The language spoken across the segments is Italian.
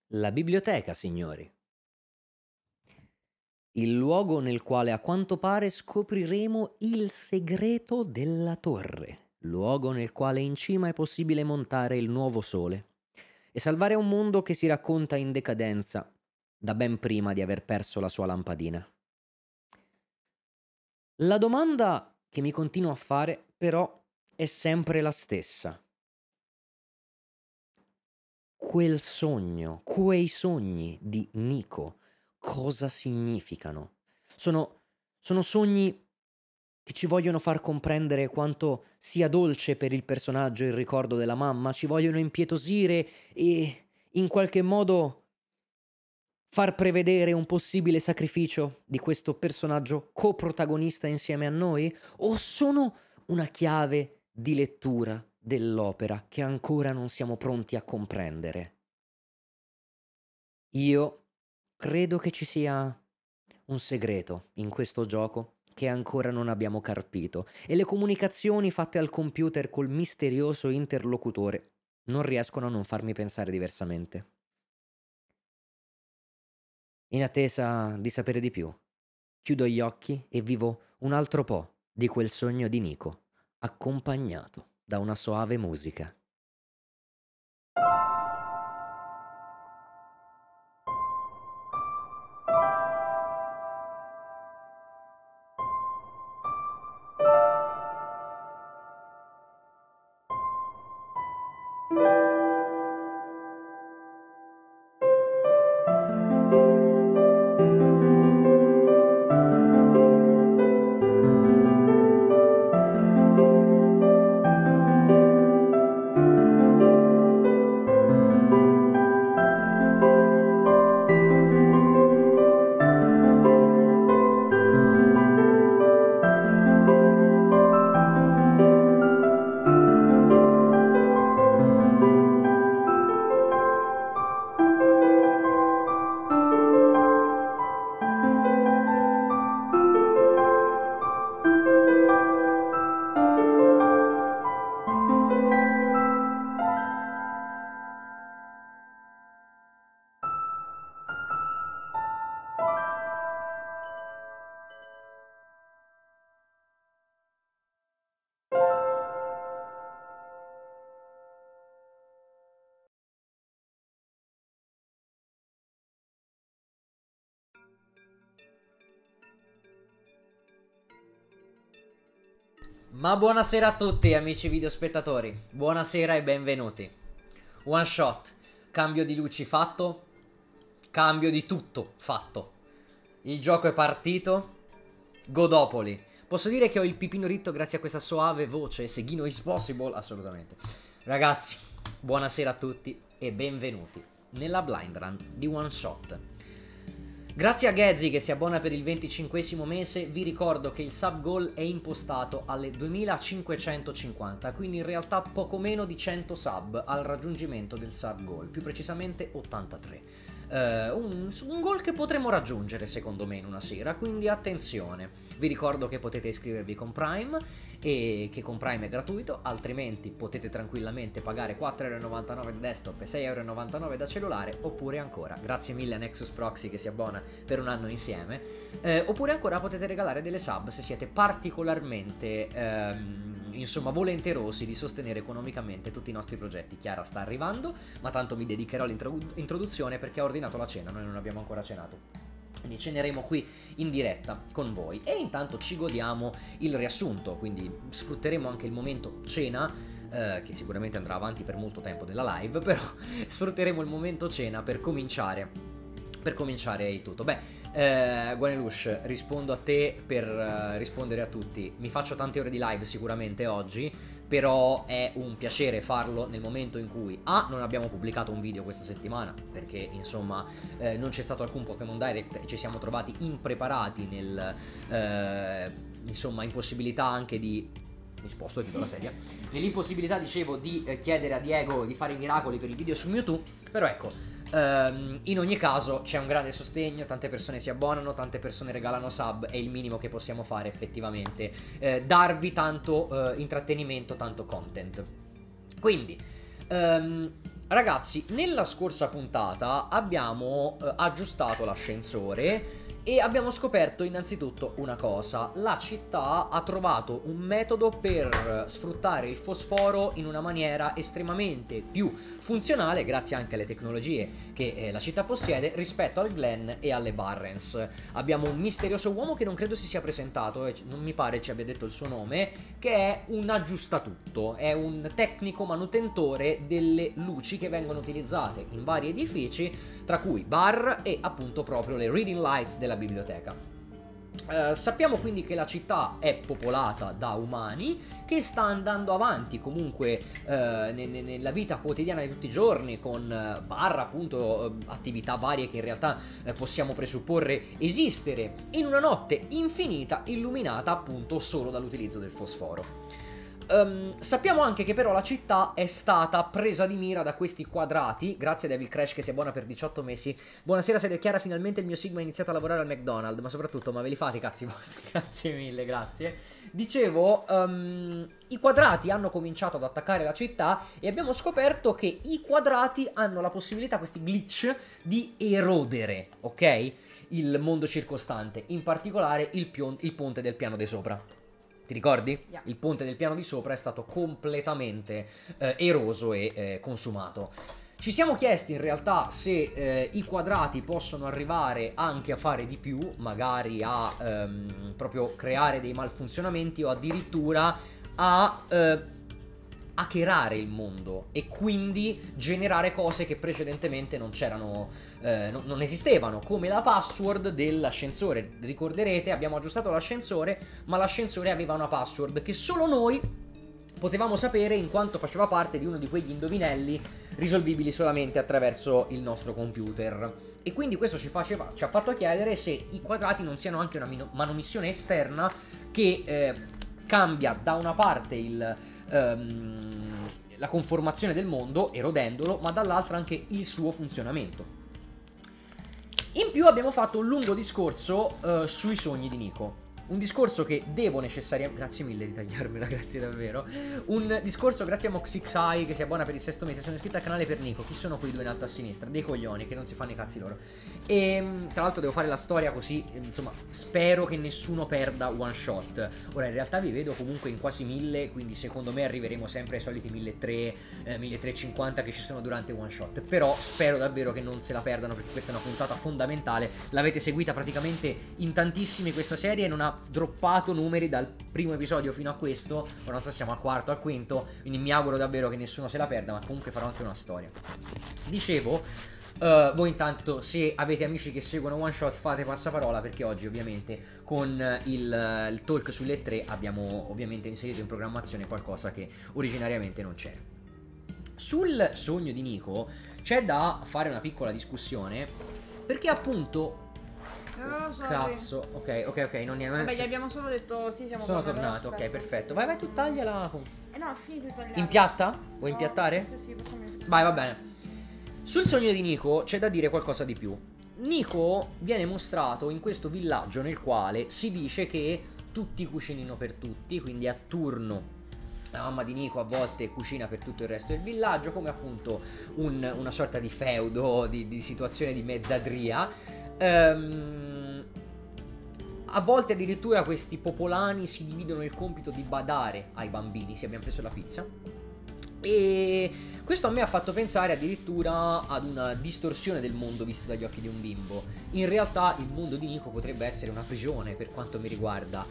La biblioteca, signori. Il luogo nel quale a quanto pare scopriremo il segreto della torre. Luogo nel quale in cima è possibile montare il nuovo sole e salvare un mondo che si racconta in decadenza da ben prima di aver perso la sua lampadina. La domanda che mi continuo a fare, però, è sempre la stessa. Quel sogno, quei sogni di Nico, cosa significano? Sono sono sogni che ci vogliono far comprendere quanto sia dolce per il personaggio il ricordo della mamma? Ci vogliono impietosire e in qualche modo far prevedere un possibile sacrificio di questo personaggio coprotagonista insieme a noi? O sono una chiave di lettura dell'opera che ancora non siamo pronti a comprendere? Io credo che ci sia un segreto in questo gioco che ancora non abbiamo carpito e le comunicazioni fatte al computer col misterioso interlocutore non riescono a non farmi pensare diversamente. In attesa di sapere di più, chiudo gli occhi e vivo un altro po' di quel sogno di Nico, accompagnato da una soave musica. Ma buonasera a tutti amici videospettatori, buonasera e benvenuti. One shot, cambio di luci fatto, cambio di tutto fatto. Il gioco è partito, Godopoli. Posso dire che ho il pipino ritto grazie a questa soave voce, Seghino is possible? Assolutamente. Ragazzi, buonasera a tutti e benvenuti nella blind run di One Shot. Grazie a Gezi che si abbona per il 25esimo mese, vi ricordo che il sub goal è impostato alle 2550, quindi in realtà poco meno di 100 sub al raggiungimento del sub goal, più precisamente 83. Un goal che potremo raggiungere secondo me in una sera, quindi attenzione. Vi ricordo che potete iscrivervi con Prime e che con Prime è gratuito, altrimenti potete tranquillamente pagare 4,99€ da desktop e 6,99€ da cellulare, oppure ancora, grazie mille a Nexus Proxy che si abbona per un anno insieme, oppure ancora potete regalare delle sub se siete particolarmente insomma volenterosi di sostenere economicamente tutti i nostri progetti. Chiara sta arrivando, ma tanto mi dedicherò all'introduzione perché ha ordinato la cena, noi non abbiamo ancora cenato. Quindi ceneremo qui in diretta con voi e intanto ci godiamo il riassunto, quindi sfrutteremo anche il momento cena, che sicuramente andrà avanti per molto tempo della live, però sfrutteremo il momento cena per cominciare il tutto. Guanelush, rispondo a te per rispondere a tutti. Mi faccio tante ore di live sicuramente oggi, però è un piacere farlo nel momento in cui non abbiamo pubblicato un video questa settimana, perché insomma non c'è stato alcun Pokémon Direct e ci siamo trovati impreparati insomma impossibilità anche di... Mi sposto dietro la sedia. Nell'impossibilità, dicevo, di chiedere a Diego di fare i miracoli per il video su Mewtwo, però ecco, in ogni caso c'è un grande sostegno, tante persone si abbonano, tante persone regalano sub, è il minimo che possiamo fare effettivamente, darvi tanto intrattenimento, tanto content. Quindi Ragazzi, nella scorsa puntata abbiamo aggiustato l'ascensore e abbiamo scoperto innanzitutto una cosa: la città ha trovato un metodo per sfruttare il fosforo in una maniera estremamente più funzionale, grazie anche alle tecnologie che la città possiede, rispetto al Glen e alle Barrens. Abbiamo un misterioso uomo che non credo si sia presentato, e non mi pare ci abbia detto il suo nome, che è un aggiustatutto, è un tecnico manutentore delle luci che vengono utilizzate in vari edifici, tra cui bar e appunto proprio le reading lights della biblioteca. Sappiamo quindi che la città è popolata da umani, che sta andando avanti comunque nella vita quotidiana di tutti i giorni, con bar, appunto, attività varie che in realtà possiamo presupporre esistere in una notte infinita illuminata appunto solo dall'utilizzo del fosforo. Sappiamo anche che però la città è stata presa di mira da questi quadrati, grazie a Devil Crash che si abbona per 18 mesi. Buonasera, Sedia Chiara, finalmente il mio Sigma ha iniziato a lavorare al McDonald's, ma soprattutto, ma ve li fate i cazzi vostri? Grazie mille, grazie. Dicevo, i quadrati hanno cominciato ad attaccare la città e abbiamo scoperto che i quadrati hanno la possibilità, questi glitch, di erodere, ok? Il mondo circostante, in particolare il ponte del piano di sopra. Ti ricordi? Yeah. Il ponte del piano di sopra è stato completamente eroso e consumato. Ci siamo chiesti in realtà se i quadrati possono arrivare anche a fare di più, magari a proprio creare dei malfunzionamenti o addirittura a hackerare il mondo e quindi generare cose che precedentemente non c'erano, non esistevano, come la password dell'ascensore. Ricorderete, abbiamo aggiustato l'ascensore, ma l'ascensore aveva una password che solo noi potevamo sapere, in quanto faceva parte di uno di quegli indovinelli risolvibili solamente attraverso il nostro computer. E quindi questo ci ha fatto chiedere se i quadrati non siano anche una manomissione esterna che cambia da una parte la conformazione del mondo, erodendolo, ma dall'altra anche il suo funzionamento. In più abbiamo fatto un lungo discorso sui sogni di Nico. Un discorso che devo necessariamente... Grazie mille di tagliarmela, grazie davvero. Un discorso grazie a Moxixai che si abbona per il 6º mese. Sono iscritto al canale per Nico. Chi sono quei due in alto a sinistra? Dei coglioni che non si fanno i cazzi loro. E tra l'altro devo fare la storia così, insomma, spero che nessuno perda one shot. Ora in realtà vi vedo comunque in quasi 1000, quindi secondo me arriveremo sempre ai soliti 1300, 1350 che ci sono durante one shot. Però spero davvero che non se la perdano, perché questa è una puntata fondamentale. L'avete seguita praticamente in tantissimi questa serie e non ha droppato numeri dal primo episodio fino a questo. Ora non so se siamo al quarto o al quinto, quindi mi auguro davvero che nessuno se la perda, ma comunque farò anche una storia. Dicevo, voi intanto, se avete amici che seguono One Shot, fate passaparola, perché oggi ovviamente con il talk sulle 3 abbiamo ovviamente inserito in programmazione qualcosa che originariamente non c'era. Sul sogno di Nico c'è da fare una piccola discussione, perché appunto... Cazzo, ok, non è... Vabbè, gli abbiamo solo detto sì, siamo tornato, ok, perfetto. Vai, tu tagliala. No, ho finito di tagliare. In piatta? Vuoi impiattare? Sì, possiamo... Vai, va bene. Sul sogno di Nico c'è da dire qualcosa di più. Nico viene mostrato in questo villaggio nel quale si dice che tutti cucinino per tutti, quindi a turno la mamma di Nico a volte cucina per tutto il resto del villaggio, come appunto una sorta di feudo, di situazione di mezzadria. A volte addirittura questi popolani si dividono il compito di badare ai bambini, se abbiamo preso la pizza. E questo a me ha fatto pensare addirittura ad una distorsione del mondo visto dagli occhi di un bimbo. In realtà il mondo di Nico potrebbe essere una prigione per quanto mi riguarda,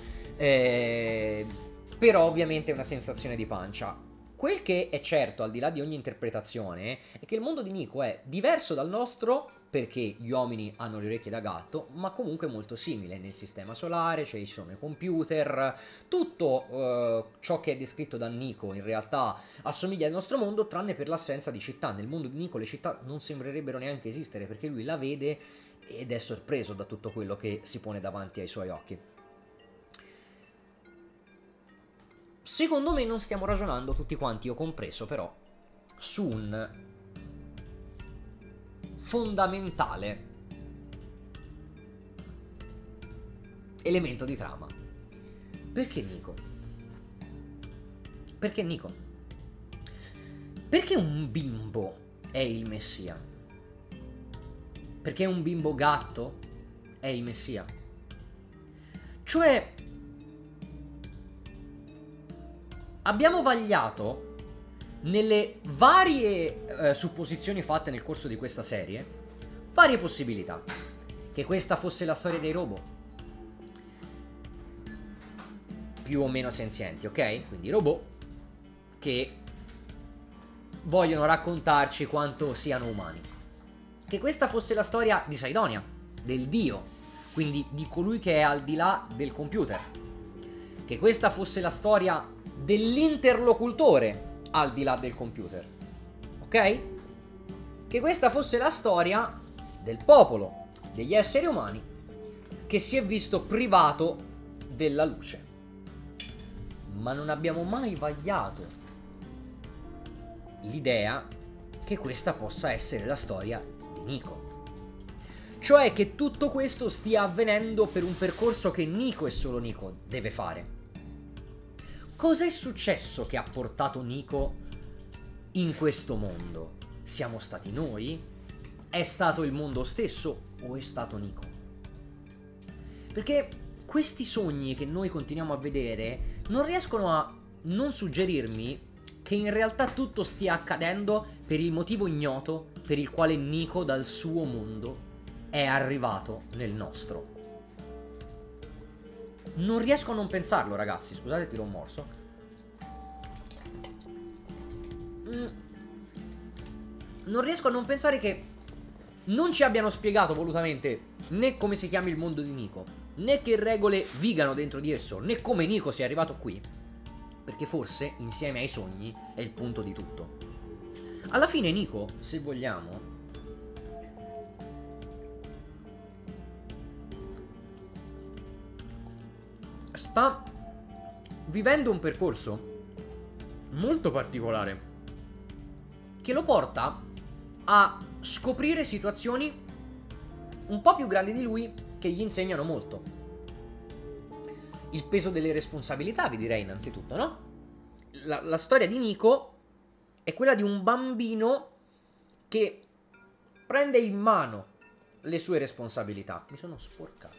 però ovviamente è una sensazione di pancia. Quel che è certo, al di là di ogni interpretazione, è che il mondo di Nico è diverso dal nostro, perché gli uomini hanno le orecchie da gatto, ma comunque molto simile. Nel sistema solare ci sono i computer, tutto ciò che è descritto da Nico in realtà assomiglia al nostro mondo, tranne per l'assenza di città. Nel mondo di Nico le città non sembrerebbero neanche esistere, perché lui la vede ed è sorpreso da tutto quello che si pone davanti ai suoi occhi. Secondo me non stiamo ragionando tutti quanti, io compreso, però, su un fondamentale elemento di trama. Perché Nico? Perché Nico? Perché un bimbo è il messia. Perché un bimbo gatto è il messia. Cioè, abbiamo vagliato nelle varie supposizioni fatte nel corso di questa serie varie possibilità. Che questa fosse la storia dei robot, più o meno senzienti, ok? Quindi robot che vogliono raccontarci quanto siano umani. Che questa fosse la storia di Saidonia, del dio, quindi di colui che è al di là del computer. Che questa fosse la storia dell'interlocutore al di là del computer, ok? Che questa fosse la storia del popolo, degli esseri umani, che si è visto privato della luce. Ma non abbiamo mai vagliato l'idea che questa possa essere la storia di Nico. Cioè che tutto questo stia avvenendo per un percorso che Nico e solo Nico deve fare. Cos'è successo che ha portato Nico in questo mondo? Siamo stati noi? È stato il mondo stesso o è stato Nico? Perché questi sogni che noi continuiamo a vedere non riescono a non suggerirmi che in realtà tutto stia accadendo per il motivo ignoto per il quale Nico dal suo mondo è arrivato nel nostro. Non riesco a non pensarlo, ragazzi. Scusate, tiro un morso. Non riesco a non pensare che non ci abbiano spiegato volutamente né come si chiama il mondo di Nico, né che regole vigano dentro di esso, né come Nico sia arrivato qui. Perché forse, insieme ai sogni, è il punto di tutto. Alla fine Nico, se vogliamo, sta vivendo un percorso molto particolare che lo porta a scoprire situazioni un po' più grandi di lui che gli insegnano molto. Il peso delle responsabilità, vi direi innanzitutto, no? La storia di Nico è quella di un bambino che prende in mano le sue responsabilità. Mi sono sporcato.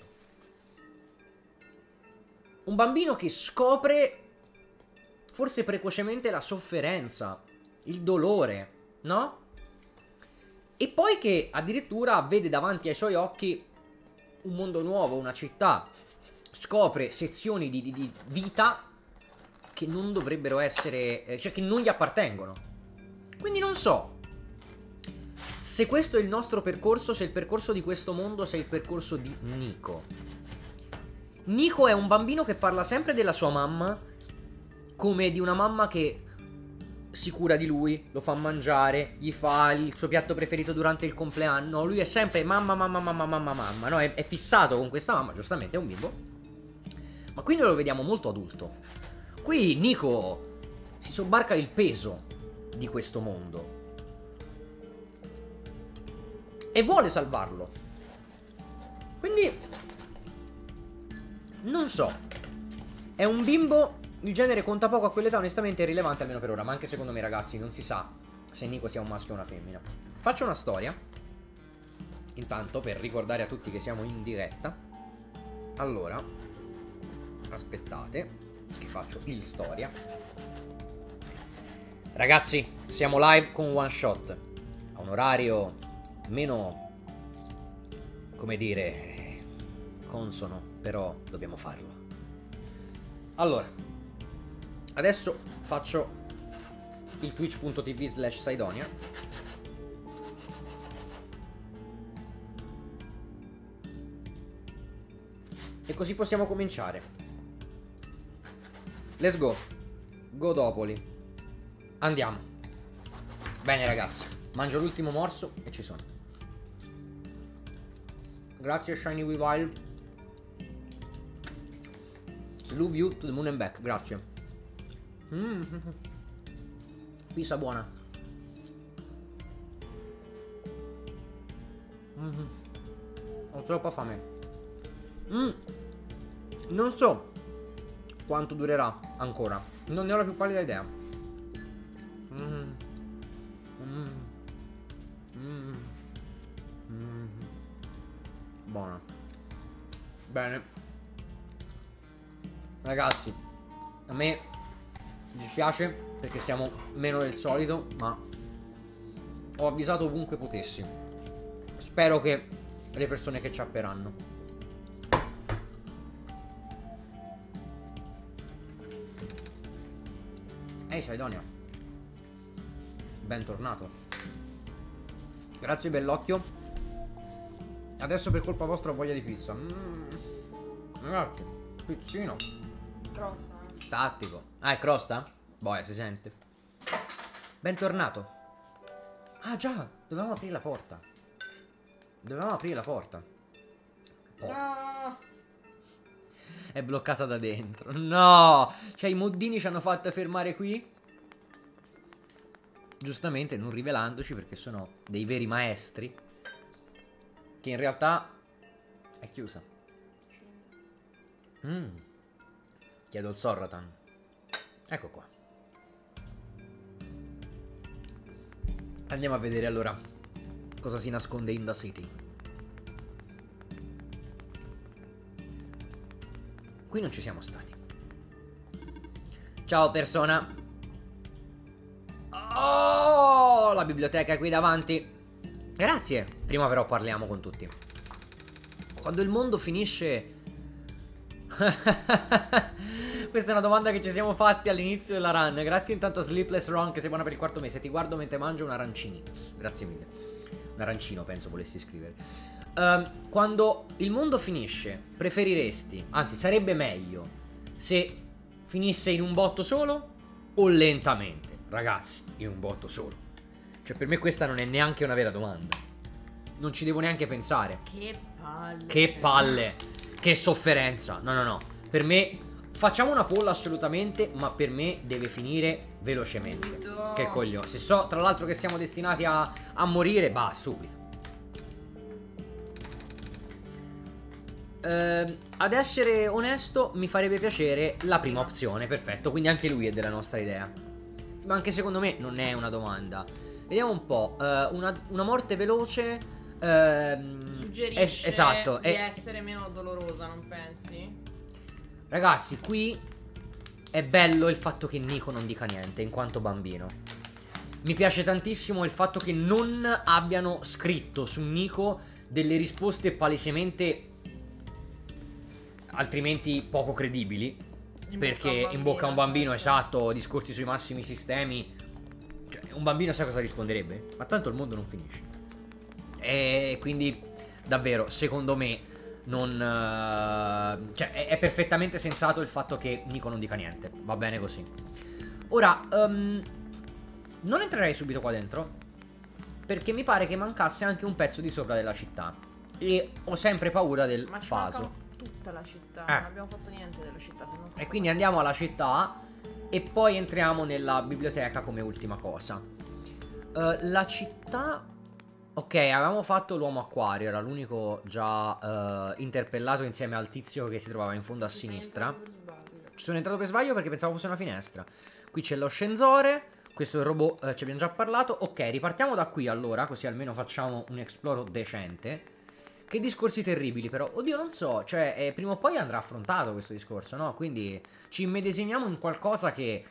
Un bambino che scopre forse precocemente la sofferenza, il dolore, no? E poi che addirittura vede davanti ai suoi occhi un mondo nuovo, una città. Scopre sezioni di vita che non dovrebbero essere, cioè che non gli appartengono. Quindi non so se questo è il nostro percorso, se il percorso di questo mondo, se è il percorso di Nico. Nico è un bambino che parla sempre della sua mamma come di una mamma che si cura di lui, lo fa mangiare, gli fa il suo piatto preferito durante il compleanno. Lui è sempre mamma, mamma, mamma, mamma, mamma, no? È fissato con questa mamma, giustamente è un bimbo. Ma qui noi lo vediamo molto adulto. Qui Nico si sobbarca il peso di questo mondo e vuole salvarlo. Quindi non so. È un bimbo. Il genere conta poco a quell'età, onestamente è irrilevante almeno per ora. Ma anche secondo me, ragazzi, non si sa se Nico sia un maschio o una femmina. Faccio una storia intanto per ricordare a tutti che siamo in diretta. Allora, aspettate che faccio il storia. Ragazzi, siamo live con One Shot a un orario meno, come dire, consono, però dobbiamo farlo. Allora, adesso faccio il twitch.tv/Saidonia. E così possiamo cominciare. Let's go. Godopoli. Andiamo. Bene ragazzi, mangio l'ultimo morso e ci sono. Grazie Shiny Weavile. Love you to the moon and back. Grazie. Pizza buona. Ho troppa fame. Non so quanto durerà ancora. Non ne ho la più pallida idea. Bene. Ragazzi, a me dispiace perché siamo meno del solito, ma ho avvisato ovunque potessi. Spero che le persone che ci apperanno. Ehi, Saidonia. Bentornato. Grazie, bell'occhio. Adesso per colpa vostra ho voglia di pizza. Ragazzi, pizzino. Crosta. Tattico. Ah, è crosta? Boia, si sente. Bentornato. Ah, già, dovevamo aprire la porta. Dovevamo aprire la porta. No. È bloccata da dentro. No! Cioè, i moddini ci hanno fatto fermare qui. Giustamente, non rivelandoci, perché sono dei veri maestri. Che in realtà è chiusa. Chiedo il Sorratan. Ecco qua. Andiamo a vedere allora cosa si nasconde in The City. Qui non ci siamo stati. Ciao persona. Oh, la biblioteca è qui davanti. Grazie. Prima però parliamo con tutti. Quando il mondo finisce... Questa è una domanda che ci siamo fatti all'inizio della run. Grazie intanto a Sleepless Ron che sei buona per il quarto mese. Ti guardo mentre mangio un arancini. Grazie mille. Un arancino penso volessi scrivere. Quando il mondo finisce, preferiresti, anzi sarebbe meglio se finisse in un botto solo o lentamente? Ragazzi, in un botto solo. Cioè per me questa non è neanche una vera domanda. Non ci devo neanche pensare. Che palle. Che palle. Che sofferenza. No, no, no. Per me facciamo una poll assolutamente, ma per me deve finire velocemente. Che coglione. Se so tra l'altro che siamo destinati a morire, bah, subito. Ad essere onesto, mi farebbe piacere la prima opzione. Perfetto, quindi anche lui è della nostra idea. Sì, ma anche secondo me non è una domanda. Vediamo un po'. Una morte veloce. Suggerisce esatto, di essere meno dolorosa, non pensi? Ragazzi, qui è bello il fatto che Nico non dica niente in quanto bambino. Mi piace tantissimo il fatto che non abbiano scritto su Nico delle risposte palesemente altrimenti poco credibili. Perché in bocca a un bambino, esatto, discorsi sui massimi sistemi. Cioè, un bambino sa cosa risponderebbe? Ma tanto il mondo non finisce. E quindi, davvero, secondo me, non... cioè, è perfettamente sensato il fatto che Nico non dica niente. Va bene così. Ora, non entrerei subito qua dentro, perché mi pare che mancasse anche un pezzo di sopra della città. E ho sempre paura del Ma ci faso. manca tutta la città. Non abbiamo fatto niente della città. E quindi andiamo alla città e poi entriamo nella biblioteca come ultima cosa. La città... Ok, avevamo fatto l'uomo acquario, era l'unico già interpellato insieme al tizio che si trovava in fondo a sinistra. Ci sono entrato per sbaglio perché pensavo fosse una finestra. Qui c'è lo scensore, questo è il robot, ci abbiamo già parlato. Ok, ripartiamo da qui allora, così almeno facciamo un esploro decente. Che discorsi terribili però, oddio non so, cioè prima o poi andrà affrontato questo discorso, no? Quindi ci immedesimiamo in qualcosa che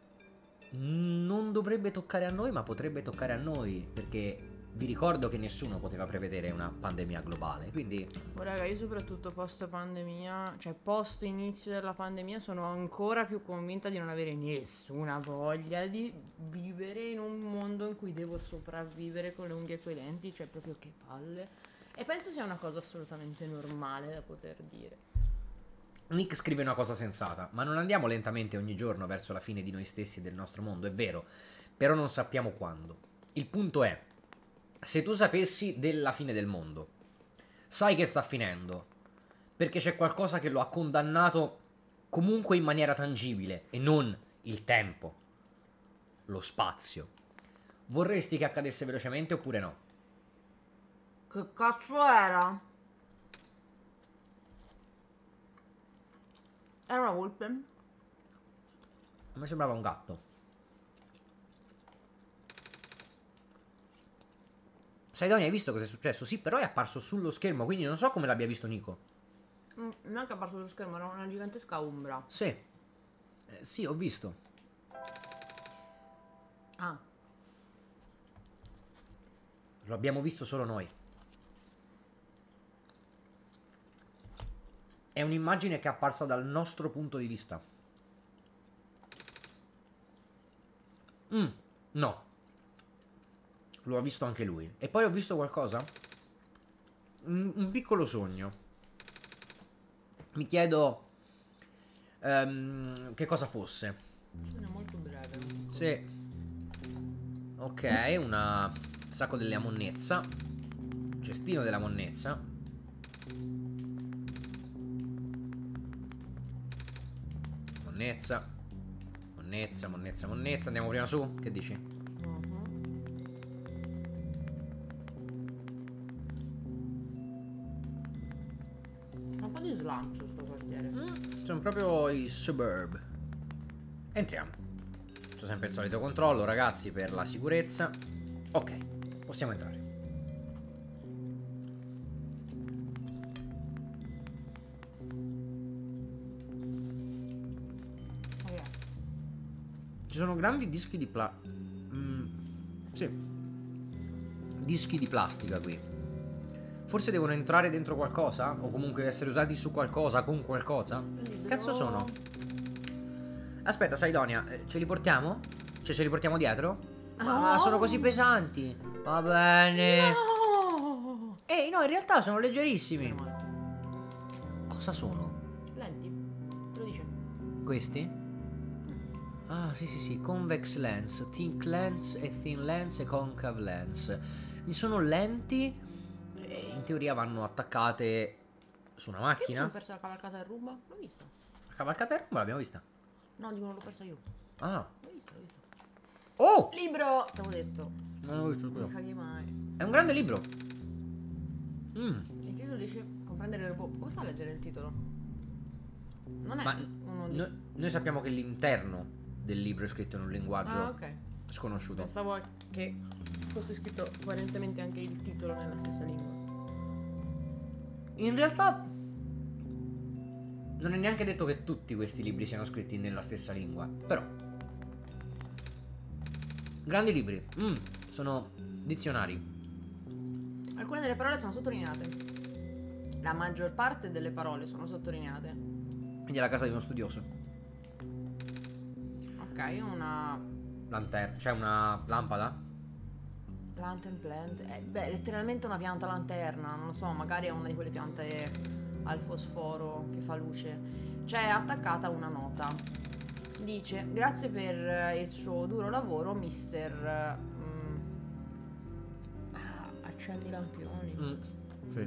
non dovrebbe toccare a noi, ma potrebbe toccare a noi, perché vi ricordo che nessuno poteva prevedere una pandemia globale, quindi... Oh, raga, io soprattutto post pandemia, cioè post inizio della pandemia, sono ancora più convinta di non avere nessuna voglia di vivere in un mondo in cui devo sopravvivere con le unghie e coi denti, cioè proprio che palle. E penso sia una cosa assolutamente normale da poter dire. Nick scrive una cosa sensata, ma non andiamo lentamente ogni giorno verso la fine di noi stessi e del nostro mondo, è vero, però non sappiamo quando. Il punto è, se tu sapessi della fine del mondo, sai che sta finendo, perché c'è qualcosa che lo ha condannato comunque in maniera tangibile, e non il tempo, lo spazio. Vorresti che accadesse velocemente oppure no? Che cazzo era? Era una volpe? A me sembrava un gatto. Saidonia, hai visto cosa è successo? Sì, però è apparso sullo schermo, quindi non so come l'abbia visto Nico. Neanche apparso sullo schermo, era una gigantesca ombra. Sì. Sì, ho visto. Ah, Lo abbiamo visto solo noi. È un'immagine che è apparsa dal nostro punto di vista. No. Lo ha visto anche lui. E poi ho visto qualcosa? Un piccolo sogno. Mi chiedo che cosa fosse. è molto breve. Sì. Ok, una sacco della monnezza. Cestino della monnezza. Monnezza. Monnezza, monnezza, monnezza. Andiamo prima su? Che dici? Un po' di slancio sto quartiere. Sono proprio i suburb. Entriamo. C'è sempre il solito controllo, ragazzi, per la sicurezza. Ok, possiamo entrare. Ok. Ci sono grandi dischi di sì. Dischi di plastica qui. Forse devono entrare dentro qualcosa? O comunque essere usati su qualcosa, con qualcosa? Libro. Cazzo sono? Aspetta, Saidonia, ce li portiamo? Cioè, ce li portiamo dietro? Ma No. sono così pesanti. Va bene. No! Ehi, no, in realtà sono leggerissimi. Meno male. Cosa sono? Lenti. Te lo dice. Questi? Ah, sì, sì, sì. Convex lens, thick lens e thin lens e concave lens. Quindi sono lenti e in teoria vanno attaccate su una Che mi sono macchina. perso la cavalcata del Ruba? L'ho vista. La cavalcata in Roma l'abbiamo vista. No, dico non l'ho persa io. Ah. L'ho vista, l'ho vista. Oh! Libro! Te l'avevo detto. Non l'ho visto Non quello. caghi mai. È un grande libro. Il titolo dice comprendere le Come fa a leggere il titolo? Non è Ma uno di... noi sappiamo che l'interno del libro è scritto in un linguaggio Ah, ok. sconosciuto. Pensavo che fosse scritto coerentemente anche il titolo nella stessa lingua. In realtà non è neanche detto che tutti questi libri siano scritti nella stessa lingua. Però grandi libri. Sono dizionari. Alcune delle parole sono sottolineate. La maggior parte delle parole sono sottolineate. Quindi è la casa di uno studioso. Ok, una Lanterna. C'è una lampada? lantern plant. Beh, letteralmente una pianta lanterna. Non lo so, magari è una di quelle piante al fosforo che fa luce. C'è attaccata una nota. Dice: grazie per il suo duro lavoro, mister. Accendi i lampioni. Sì.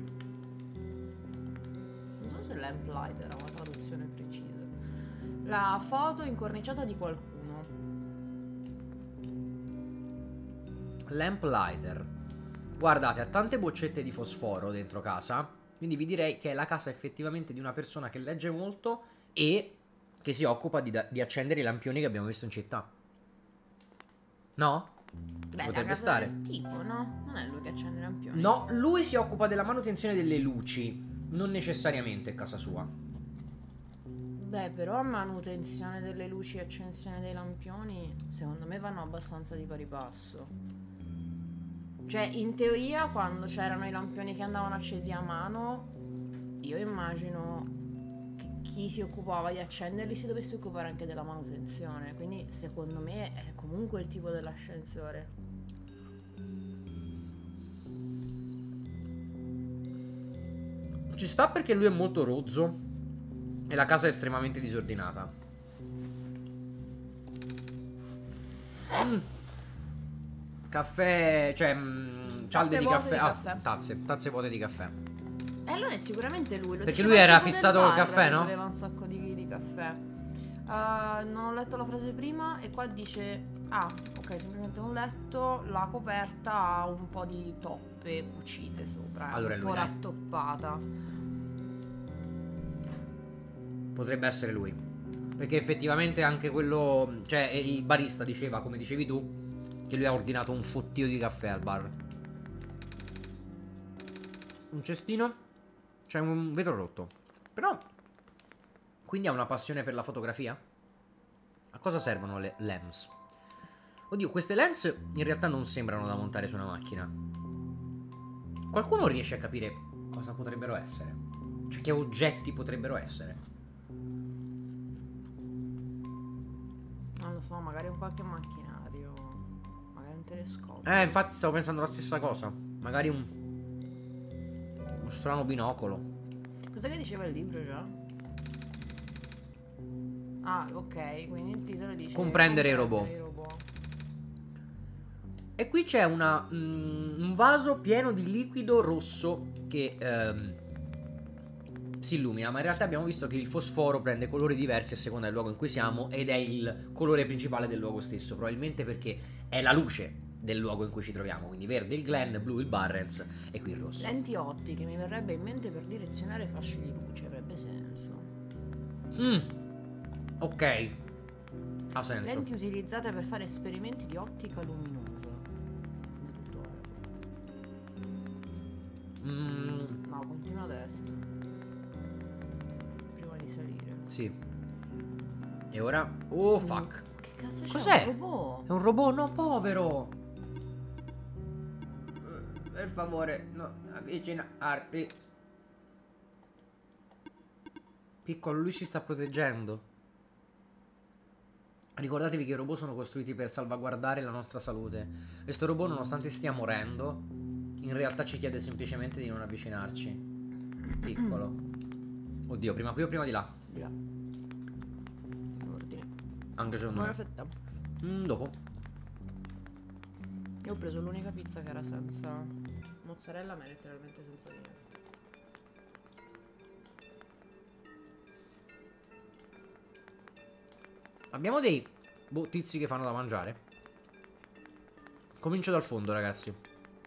Non so se lamplighter ha una traduzione precisa. La foto incorniciata di qualcuno. Lamplighter. Guardate, ha tante boccette di fosforo dentro casa. Quindi vi direi che è la casa effettivamente di una persona che legge molto e che si occupa di accendere i lampioni che abbiamo visto in città. No? Beh, la Potrebbe casa stare. del tipo, no? Non è lui che accende i lampioni. No, lui si occupa della manutenzione delle luci. Non necessariamente a casa sua. Beh, però manutenzione delle luci e accensione dei lampioni, secondo me vanno abbastanza di pari passo. Cioè, in teoria, quando c'erano i lampioni che andavano accesi a mano, io immagino che chi si occupava di accenderli si dovesse occupare anche della manutenzione. Quindi, secondo me, è comunque il tipo dell'ascensore. Ci sta perché lui è molto rozzo e la casa è estremamente disordinata. Caffè, cioè cialde Tazze di vuote caffè. di Ah, caffè. tazze vuote di caffè. E allora è sicuramente lui. Lo Perché diceva lui il era tipo del fissato col bar caffè, che no? Beveva un sacco di caffè. Non ho letto la frase prima e qua dice: ah, ok, semplicemente un letto. La coperta ha un po' di toppe cucite sopra. Allora è un lui, po' dai. rattoppata. Potrebbe essere lui. Perché effettivamente anche quello, cioè il barista diceva, come dicevi tu, che lui ha ordinato un fottio di caffè al bar. Un cestino. C'è un vetro rotto. Però, quindi ha una passione per la fotografia? A cosa servono le lens? Oddio, queste lens in realtà non sembrano da montare su una macchina. Qualcuno riesce a capire cosa potrebbero essere? Cioè, che oggetti potrebbero essere? Non lo so, magari un qualche macchinario. Magari un telescopio. Infatti stavo pensando la stessa cosa. Magari un strano binocolo. Cos'è che diceva il libro già? Ah, ok, quindi il titolo dice Comprendere i robot. E qui c'è un vaso pieno di liquido rosso che si illumina, ma in realtà abbiamo visto che il fosforo prende colori diversi a seconda del luogo in cui siamo ed è il colore principale del luogo stesso, probabilmente perché è la luce del luogo in cui ci troviamo, quindi verde il Glen, blu il Barrens e qui il rosso. Lenti ottiche mi verrebbe in mente per direzionare fasce di luce, avrebbe senso. Ok, ha senso. Lenti utilizzate per fare esperimenti di ottica luminosa. No, continua a destra. Prima di salire. Sì. E ora... Oh, fuck. Che cazzo c'è? Cos'è? Un robot? È un robot, no, povero. Per favore, no, avvicinarti. Piccolo, lui ci sta proteggendo. Ricordatevi che i robot sono costruiti per salvaguardare la nostra salute. Questo robot, nonostante stia morendo, in realtà ci chiede semplicemente di non avvicinarci. Piccolo. Oddio, prima qui o prima di là? Di là. In ordine. Anche secondo me. Perfetto. Dopo. Io ho preso l'unica pizza che era senza mozzarella, ma è letteralmente senza niente. Abbiamo dei tizi che fanno da mangiare. Comincio dal fondo, ragazzi.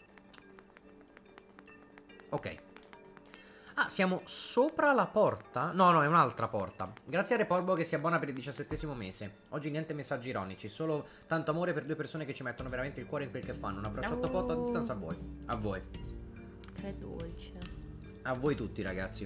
Ok. Ah, siamo sopra la porta? No, no, è un'altra porta. Grazie a Reporbo che si abbona per il 17° mese. Oggi niente messaggi ironici, solo tanto amore per due persone che ci mettono veramente il cuore in quel che fanno. Un abbracciotto potto a distanza a voi. A voi. Che dolce. A voi tutti, ragazzi.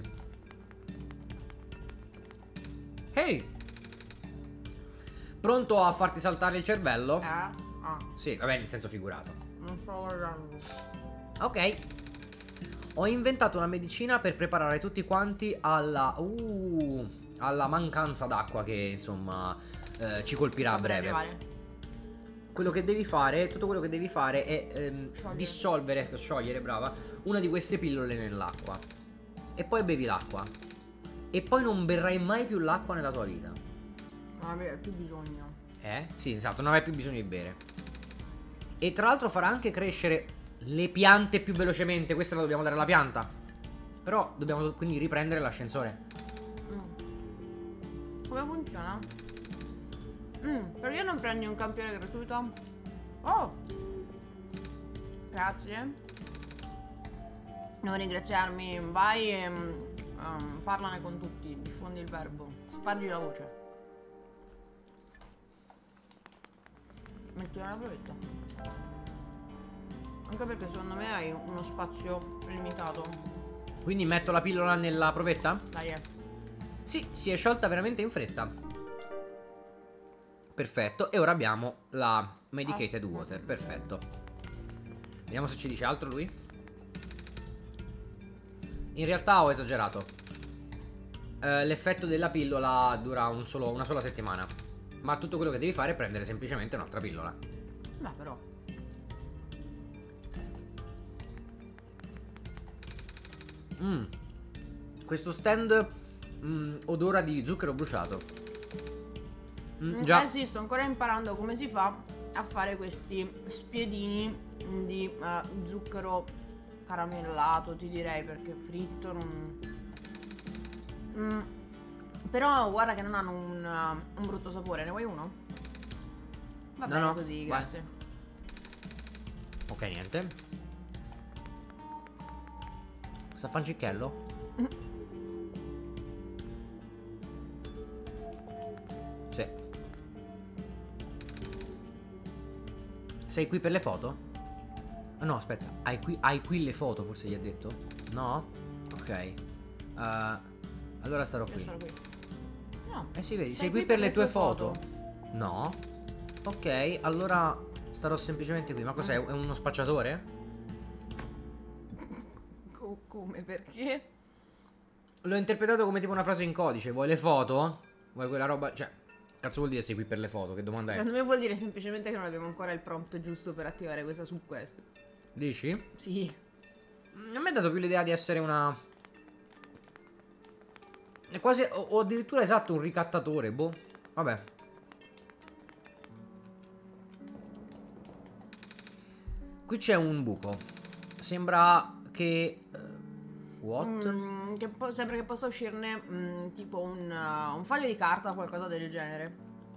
Ehi! Pronto a farti saltare il cervello? Ah. Sì, vabbè, in senso figurato. Non sto guardando. Ok. Ho inventato una medicina per preparare tutti quanti alla mancanza d'acqua che, insomma, ci colpirà a breve. Quello che devi fare, tutto quello che devi fare è sciogliere, brava, una di queste pillole nell'acqua. E poi bevi l'acqua. E poi non berrai mai più l'acqua nella tua vita. Non avrai più bisogno. Sì, esatto, non avrai più bisogno di bere. E tra l'altro farà anche crescere le piante più velocemente. Questa la dobbiamo dare alla pianta. Però dobbiamo quindi riprendere l'ascensore. Come funziona? Perché non prendi un campione gratuito? Oh! Grazie. Non ringraziarmi. Vai e parlane con tutti. Diffondi il verbo. Spargi la voce. Metti una provetta. Anche perché secondo me hai uno spazio limitato. Quindi metto la pillola nella provetta? Dai. Sì, si è sciolta veramente in fretta. Perfetto. E ora abbiamo la medicated water. Perfetto. Vediamo se ci dice altro lui. In realtà ho esagerato. L'effetto della pillola dura una sola settimana. Ma tutto quello che devi fare è prendere semplicemente un'altra pillola. Ma però Questo stand odora di zucchero bruciato. Già. sì, sto ancora imparando come si fa a fare questi spiedini di zucchero caramellato, ti direi, perché fritto non... Però guarda che non hanno un brutto sapore. Ne vuoi uno? Va bene no, così, vai. grazie. Ok, niente. Sta fancicchiello? Sì. Sei qui per le foto? No, aspetta. Hai qui le foto, forse gli ha detto? No? Ok. Allora starò Io qui. sarò qui. No. Eh sì, vedi, sei qui per le tue foto? No. Ok, allora starò semplicemente qui. Ma cos'è? È uno spacciatore? Come? Perché? L'ho interpretato come tipo una frase in codice. Vuoi le foto? Vuoi quella roba? Cioè, cazzo vuol dire sei qui per le foto? Che domanda è? Secondo me vuol dire semplicemente che non abbiamo ancora il prompt giusto per attivare questa subquest. Dici? Sì. A me ha dato più l'idea di essere una... È quasi... O addirittura esatto, un ricattatore, boh. Vabbè. Qui c'è un buco. Sembra che... what? Sembra che possa uscirne tipo un foglio di carta o qualcosa del genere.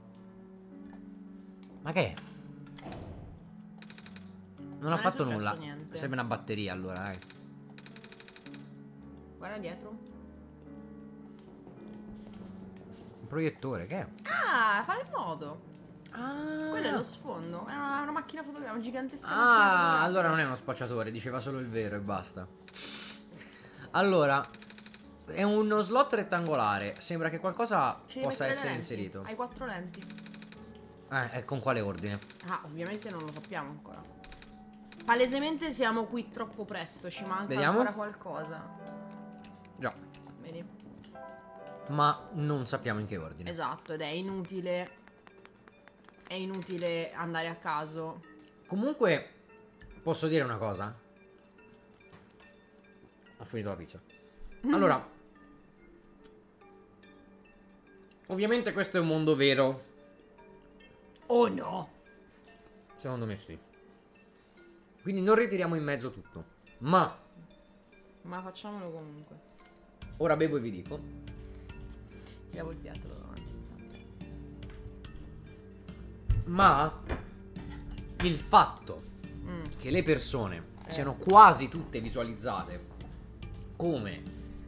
Ma che è? Non ha è fatto successo nulla. niente. Sembra una batteria allora, dai. Guarda dietro. Un proiettore, che è? Ah, fa le foto. Ah, Quello è lo sfondo. È una macchina fotografica, una gigantesca macchina ah, fotografica. allora non è uno spacciatore, diceva solo il vero e basta. Allora, è uno slot rettangolare. Sembra che qualcosa Ci devi possa mettere le essere lenti. inserito. Hai 4 lenti. Con quale ordine? Ah, ovviamente non lo sappiamo ancora. Palesemente siamo qui troppo presto, ci manca Vediamo. ancora qualcosa. Già, Vedi? ma non sappiamo in che ordine. Esatto, ed è inutile. È inutile andare a caso. Comunque, posso dire una cosa? Ho finito la pizza. Allora, ovviamente questo è un mondo vero. Oh no! Secondo me sì. Quindi non ritiriamo in mezzo tutto. Ma Ma facciamolo comunque. ora bevo e vi dico. Ti lavo il piatto da davanti intanto. Ma il fatto Mm. che le persone siano quasi tutte visualizzate come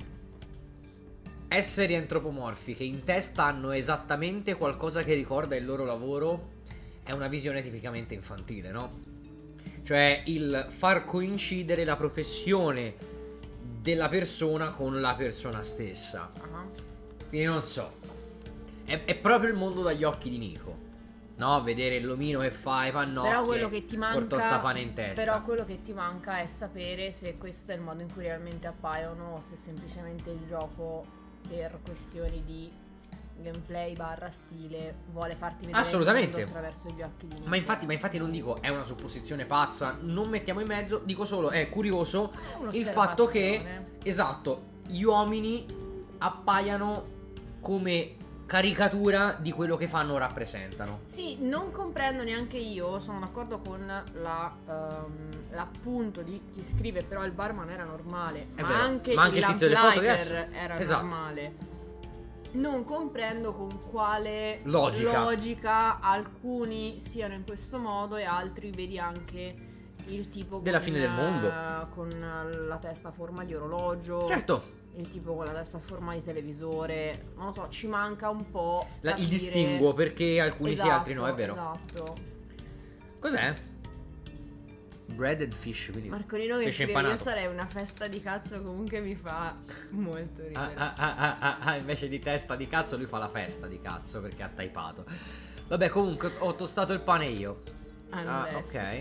esseri antropomorfi che in testa hanno esattamente qualcosa che ricorda il loro lavoro è una visione tipicamente infantile, no? Cioè il far coincidere la professione della persona con la persona stessa. Ah. Quindi non so. È proprio il mondo dagli occhi di Nico. No, vedere l'omino che fa i pannocchi. Però quello che ti manca. Porto sta pane in testa. Però quello che ti manca è sapere se questo è il modo in cui realmente appaiono o se semplicemente il gioco, per questioni di gameplay barra stile, vuole farti vedere Assolutamente. il mondo attraverso gli occhi di Nico. Ma infatti non dico è una supposizione pazza, non mettiamo in mezzo, dico solo è curioso il fatto che, esatto, gli uomini appaiano come caricatura di quello che fanno o rappresentano. Sì, non comprendo neanche io, sono d'accordo con l'appunto di chi scrive, però il barman era normale, È ma vero, anche ma anche il tizio delle foto adesso. era Esatto. normale. Non comprendo con quale Logica. alcuni siano in questo modo e altri vedi anche il tipo Della fine del mondo. con la testa a forma di orologio. Certo, Il tipo con la testa a forma di televisore. Non lo so, ci manca un po' il capire- distinguo perché alcuni sì, altri no, è Esatto, vero. Esatto. Cos'è? Breaded fish, quindi Marcolino che pesce scrive: io impanato. sarei una festa di cazzo, comunque mi fa molto ridere. Invece di testa di cazzo lui fa la festa di cazzo perché ha typato. Vabbè, comunque ho tostato il pane io. Unless.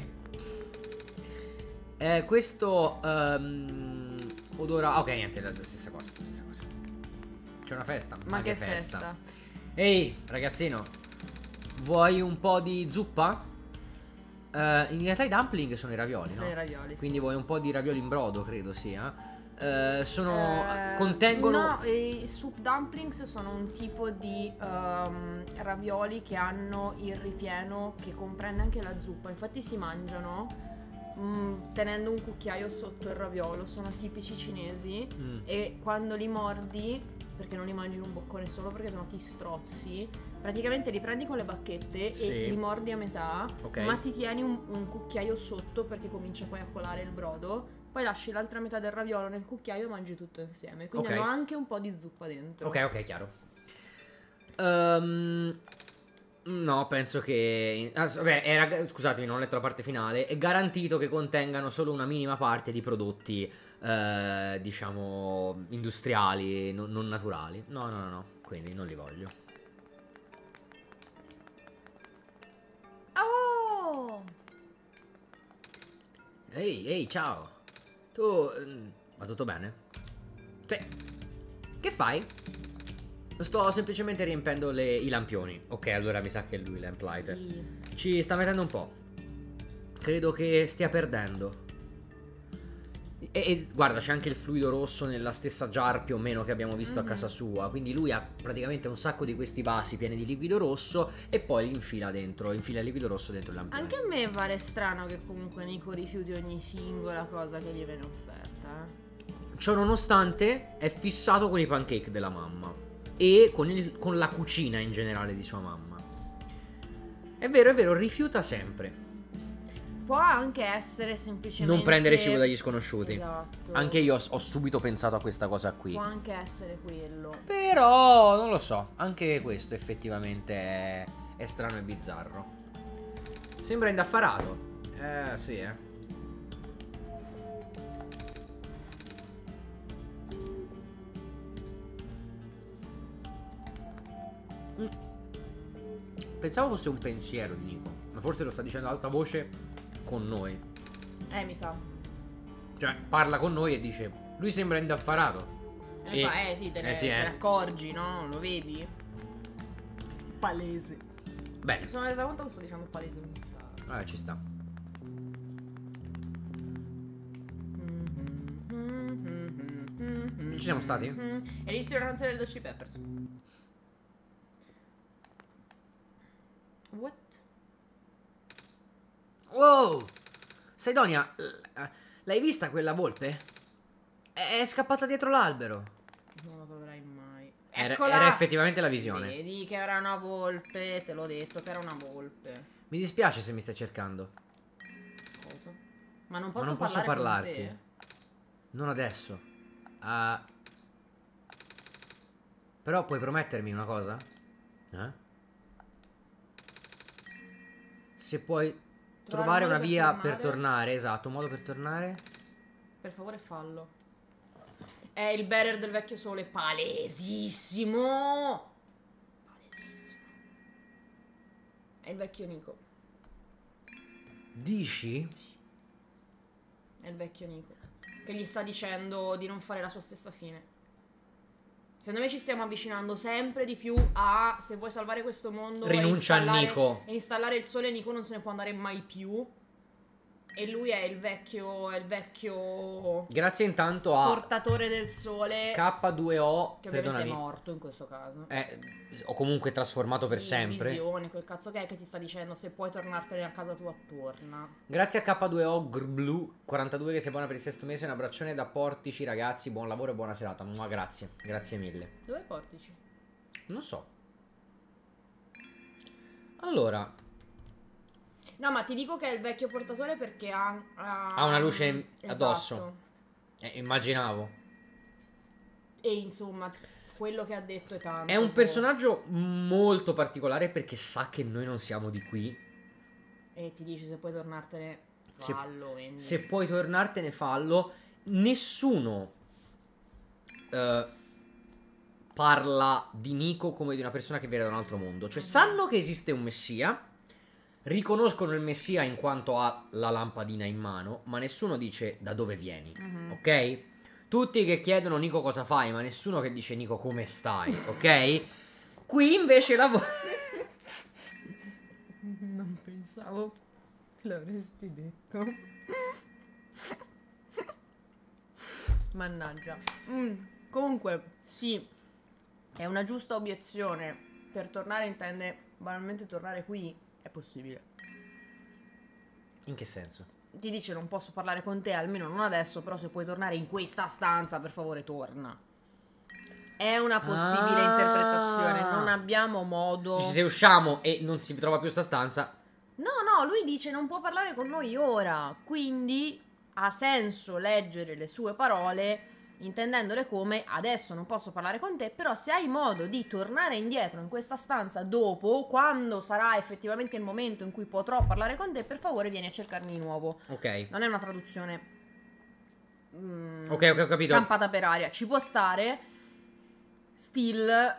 Ok. Questo odora. Ok, niente, la stessa cosa. C'è una festa. Ma che festa? Ehi, ragazzino, vuoi un po' di zuppa? In realtà i dumpling sono i ravioli, Sono no? i ravioli, sì. Quindi vuoi un po' di ravioli in brodo, credo sia. Contengono. No, i soup dumplings sono un tipo di ravioli che hanno il ripieno che comprende anche la zuppa. Infatti si mangiano tenendo un cucchiaio sotto il raviolo. Sono tipici cinesi e quando li mordi, perché non li mangi in un boccone solo perché sennò ti strozzi, praticamente li prendi con le bacchette Sì. e li mordi a metà, Ok. ma ti tieni un cucchiaio sotto perché comincia poi a colare il brodo. Poi lasci l'altra metà del raviolo nel cucchiaio e mangi tutto insieme. Quindi Ok. hanno anche un po' di zuppa dentro. Ok, chiaro. No, penso che... vabbè, scusatemi, non ho letto la parte finale. È garantito che contengano solo una minima parte di prodotti, diciamo, industriali, non naturali. No, no, no, no, quindi non li voglio. Oh! Ehi, ehi, ciao. Tu... va tutto bene? Sì. Che fai? Sto semplicemente riempendo i lampioni. Ok, allora mi sa che è lui l'Amplighter. Sì. Ci sta mettendo un po'. Credo che stia perdendo. E guarda, c'è anche il fluido rosso nella stessa jar più o meno che abbiamo visto a casa sua. Quindi lui ha praticamente un sacco di questi vasi pieni di liquido rosso e poi li infila dentro. Infila il liquido rosso dentro il lampione. Anche a me pare strano che comunque Nico rifiuti ogni singola cosa che gli viene offerta. Ciò nonostante è fissato con i pancake della mamma. E con la cucina in generale di sua mamma. È vero, rifiuta sempre. Può anche essere semplicemente Non prendere cibo dagli sconosciuti. Esatto. Anche io ho subito pensato a questa cosa qui. Può anche essere quello. Però non lo so. Anche questo effettivamente è strano e bizzarro. Sembra indaffarato. Sì, Pensavo fosse un pensiero di Nico, ma forse lo sta dicendo ad alta voce con noi. Mi sa. Cioè, parla con noi e dice: lui sembra indaffarato. Sì, te ne accorgi, no? Lo vedi? Palese. Bene. Mi sono resa conto che sto dicendo palese un sacco. Ci sta. Ci siamo stati? È l'inizio della canzone del Dutch Peppers. What? Wow! Saidonia, l'hai vista quella volpe? È scappata dietro l'albero. Non lo troverai mai. Era effettivamente la visione. Vedi che era una volpe, te l'ho detto che era una volpe. Mi dispiace se mi stai cercando. Cosa? Ma non Ma posso non posso parlarti. parlarti. Non adesso. Però puoi promettermi una cosa? Se puoi trovare una via per tornare, esatto, un modo per tornare. Per favore fallo. È il bearer del vecchio sole, palesissimo. Palesissimo. È il vecchio Nico. Dici? Sì. È il vecchio Nico che gli sta dicendo di non fare la sua stessa fine. Secondo me ci stiamo avvicinando sempre di più a, se vuoi salvare questo mondo, rinuncia a Nico e installare il sole. Nico non se ne può andare mai più. E lui è il vecchio Grazie intanto a portatore del sole, K2O, che ovviamente perdonami, è morto in questo caso. o comunque trasformato per Sì, sempre. visione, quel cazzo che è che ti sta dicendo se puoi tornartene a casa tua, torna. Grazie a K2O Blue 42 che sei buona per il sesto mese. Un abbraccione da Portici, ragazzi. Buon lavoro e buona serata. Grazie, grazie mille. Dove portici? Non so. Allora, no, ma ti dico che è il vecchio portatore perché ha una luce addosso. Esatto. Immaginavo. E insomma, quello che ha detto è tanto. È un personaggio molto particolare perché sa che noi non siamo di qui. E ti dice se puoi tornartene, fallo. Se puoi tornartene, fallo. Nessuno parla di Nico come di una persona che viene da un altro mondo. Cioè sanno che esiste un messia, riconoscono il messia in quanto ha la lampadina in mano, ma nessuno dice da dove vieni, ok? Tutti che chiedono Nico cosa fai, ma nessuno che dice Nico come stai, ok? Qui invece lavora... Non pensavo che l'avresti detto. Mannaggia. Comunque, sì, è una giusta obiezione. Per tornare intende banalmente tornare qui. È possibile. In che senso? Ti dice non posso parlare con te, almeno non adesso, però se puoi tornare in questa stanza, per favore torna. È una possibile interpretazione, non abbiamo modo. Se usciamo e non si trova più sta stanza. No, lui dice non può parlare con noi ora, quindi ha senso leggere le sue parole intendendole come adesso non posso parlare con te, però se hai modo di tornare indietro in questa stanza dopo, quando sarà effettivamente il momento in cui potrò parlare con te, per favore vieni a cercarmi di nuovo. Ok. Non è una traduzione Ok, ho capito. campata per aria, ci può stare still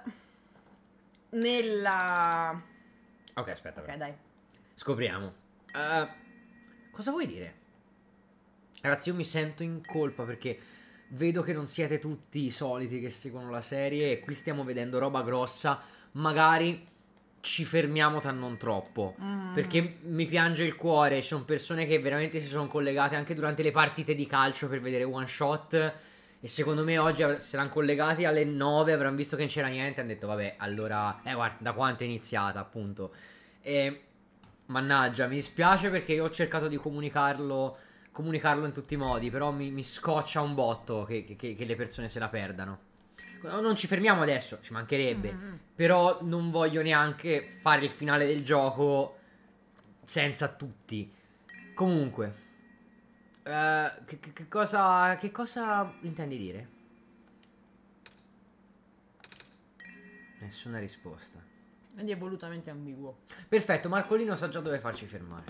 nella... Ok, aspetta. Ok, dai. Scopriamo. Cosa vuoi dire? Ragazzi, io mi sento in colpa perché vedo che non siete tutti i soliti che seguono la serie e qui stiamo vedendo roba grossa. Magari ci fermiamo non troppo. Perché mi piange il cuore. Ci sono persone che veramente si sono collegate anche durante le partite di calcio per vedere One Shot. E secondo me oggi saranno collegati alle 9. Avranno visto che non c'era niente. Hanno detto vabbè, allora guarda, da quanto è iniziata, appunto. E mannaggia, mi dispiace perché io ho cercato di comunicarlo in tutti i modi. Però mi scoccia un botto che le persone se la perdano. Non ci fermiamo adesso, ci mancherebbe. Però non voglio neanche fare il finale del gioco senza tutti. Comunque, che cosa intendi dire? Nessuna risposta. Quindi è volutamente ambiguo. Perfetto, Marcolino sa già dove farci fermare.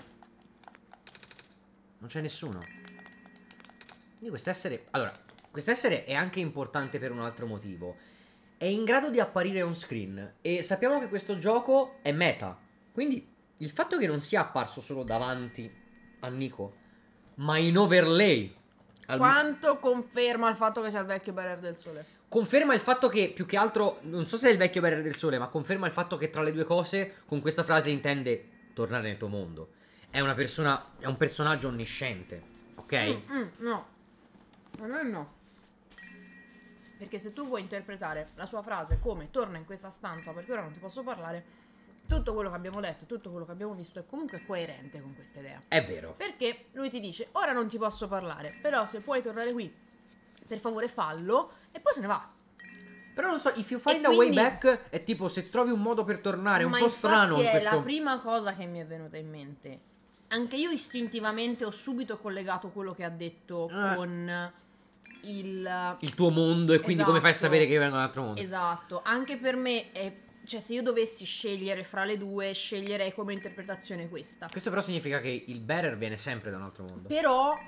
Non c'è nessuno. Quindi quest'essere... Allora, quest'essere è anche importante per un altro motivo. È in grado di apparire on screen. E sappiamo che questo gioco è meta. Quindi il fatto che non sia apparso solo davanti a Nico, ma in overlay. Quanto conferma il fatto che c'è il vecchio barriere del sole? Conferma il fatto che, più che altro, non so se è il vecchio barriere del sole, ma conferma il fatto che tra le due cose, con questa frase intende tornare nel tuo mondo. È una persona, è un personaggio onnisciente, ok? No. No. Perché se tu vuoi interpretare la sua frase come torna in questa stanza perché ora non ti posso parlare, tutto quello che abbiamo letto, tutto quello che abbiamo visto è comunque coerente con questa idea. È vero. Perché lui ti dice ora non ti posso parlare, però se puoi tornare qui, per favore fallo, e poi se ne va. Però non so, if you find E a way quindi- back è tipo se trovi un modo per tornare, è un Ma po' strano infatti in è questo... la prima cosa che mi è venuta in mente. Anche io istintivamente ho subito collegato quello che ha detto con il tuo mondo e quindi come fai a Esatto. sapere che vengo da un altro mondo? Esatto, anche per me è... Cioè, se io dovessi scegliere fra le due, sceglierei come interpretazione questa. Questo però significa che il bearer viene sempre da un altro mondo. Però,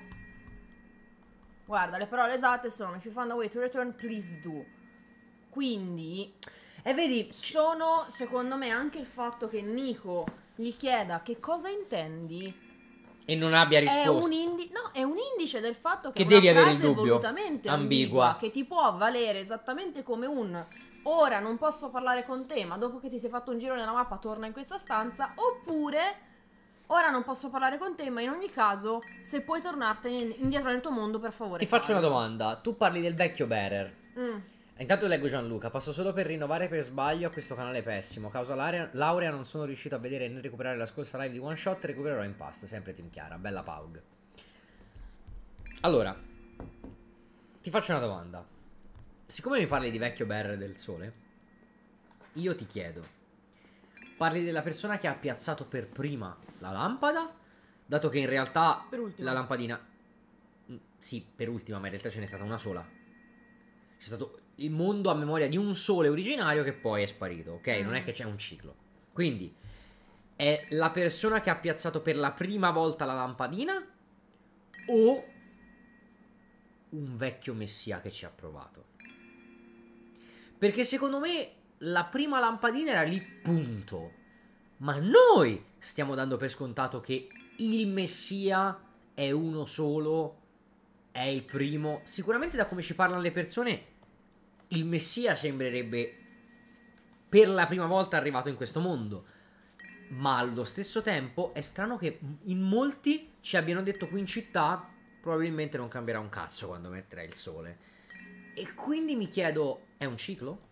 guarda, le parole esatte sono if you find a way to return, please do. Quindi, E vedi, sono, secondo me, anche il fatto che Nico gli chieda che cosa intendi e non abbia è risposta. è un indice del fatto Che che devi una avere il frase dubbio. volutamente Ambigua. ambigua, che ti può valere esattamente come un ora non posso parlare con te, ma dopo che ti sei fatto un giro nella mappa torna in questa stanza, oppure ora non posso parlare con te, ma in ogni caso se puoi tornartene indietro nel tuo mondo, per favore Ti faccio una fallo. domanda. Tu parli del vecchio bearer. Intanto leggo Gianluca. Passo solo per rinnovare per sbaglio a questo canale pessimo. Causa laurea non sono riuscito a vedere né recuperare la scorsa live di One Shot. Recupererò in pasta. Sempre Team Chiara. Bella Paug. Allora, ti faccio una domanda. Siccome mi parli di vecchio bearer del sole, io ti chiedo: parli della persona che ha piazzato per prima la lampada? Dato che in realtà Per ultima. la lampadina... Sì, per ultima, ma in realtà ce n'è stata una sola. C'è stato il mondo a memoria di un sole originario che poi è sparito, ok? Non è che c'è un ciclo. Quindi è la persona che ha piazzato per la prima volta la lampadina o un vecchio messia che ci ha provato? Perché secondo me la prima lampadina era lì, punto. Ma noi stiamo dando per scontato che il messia è uno solo, è il primo. Sicuramente da come ci parlano le persone, il messia sembrerebbe per la prima volta arrivato in questo mondo. Ma allo stesso tempo è strano che in molti ci abbiano detto qui in città probabilmente non cambierà un cazzo quando metterà il sole. E quindi mi chiedo, è un ciclo?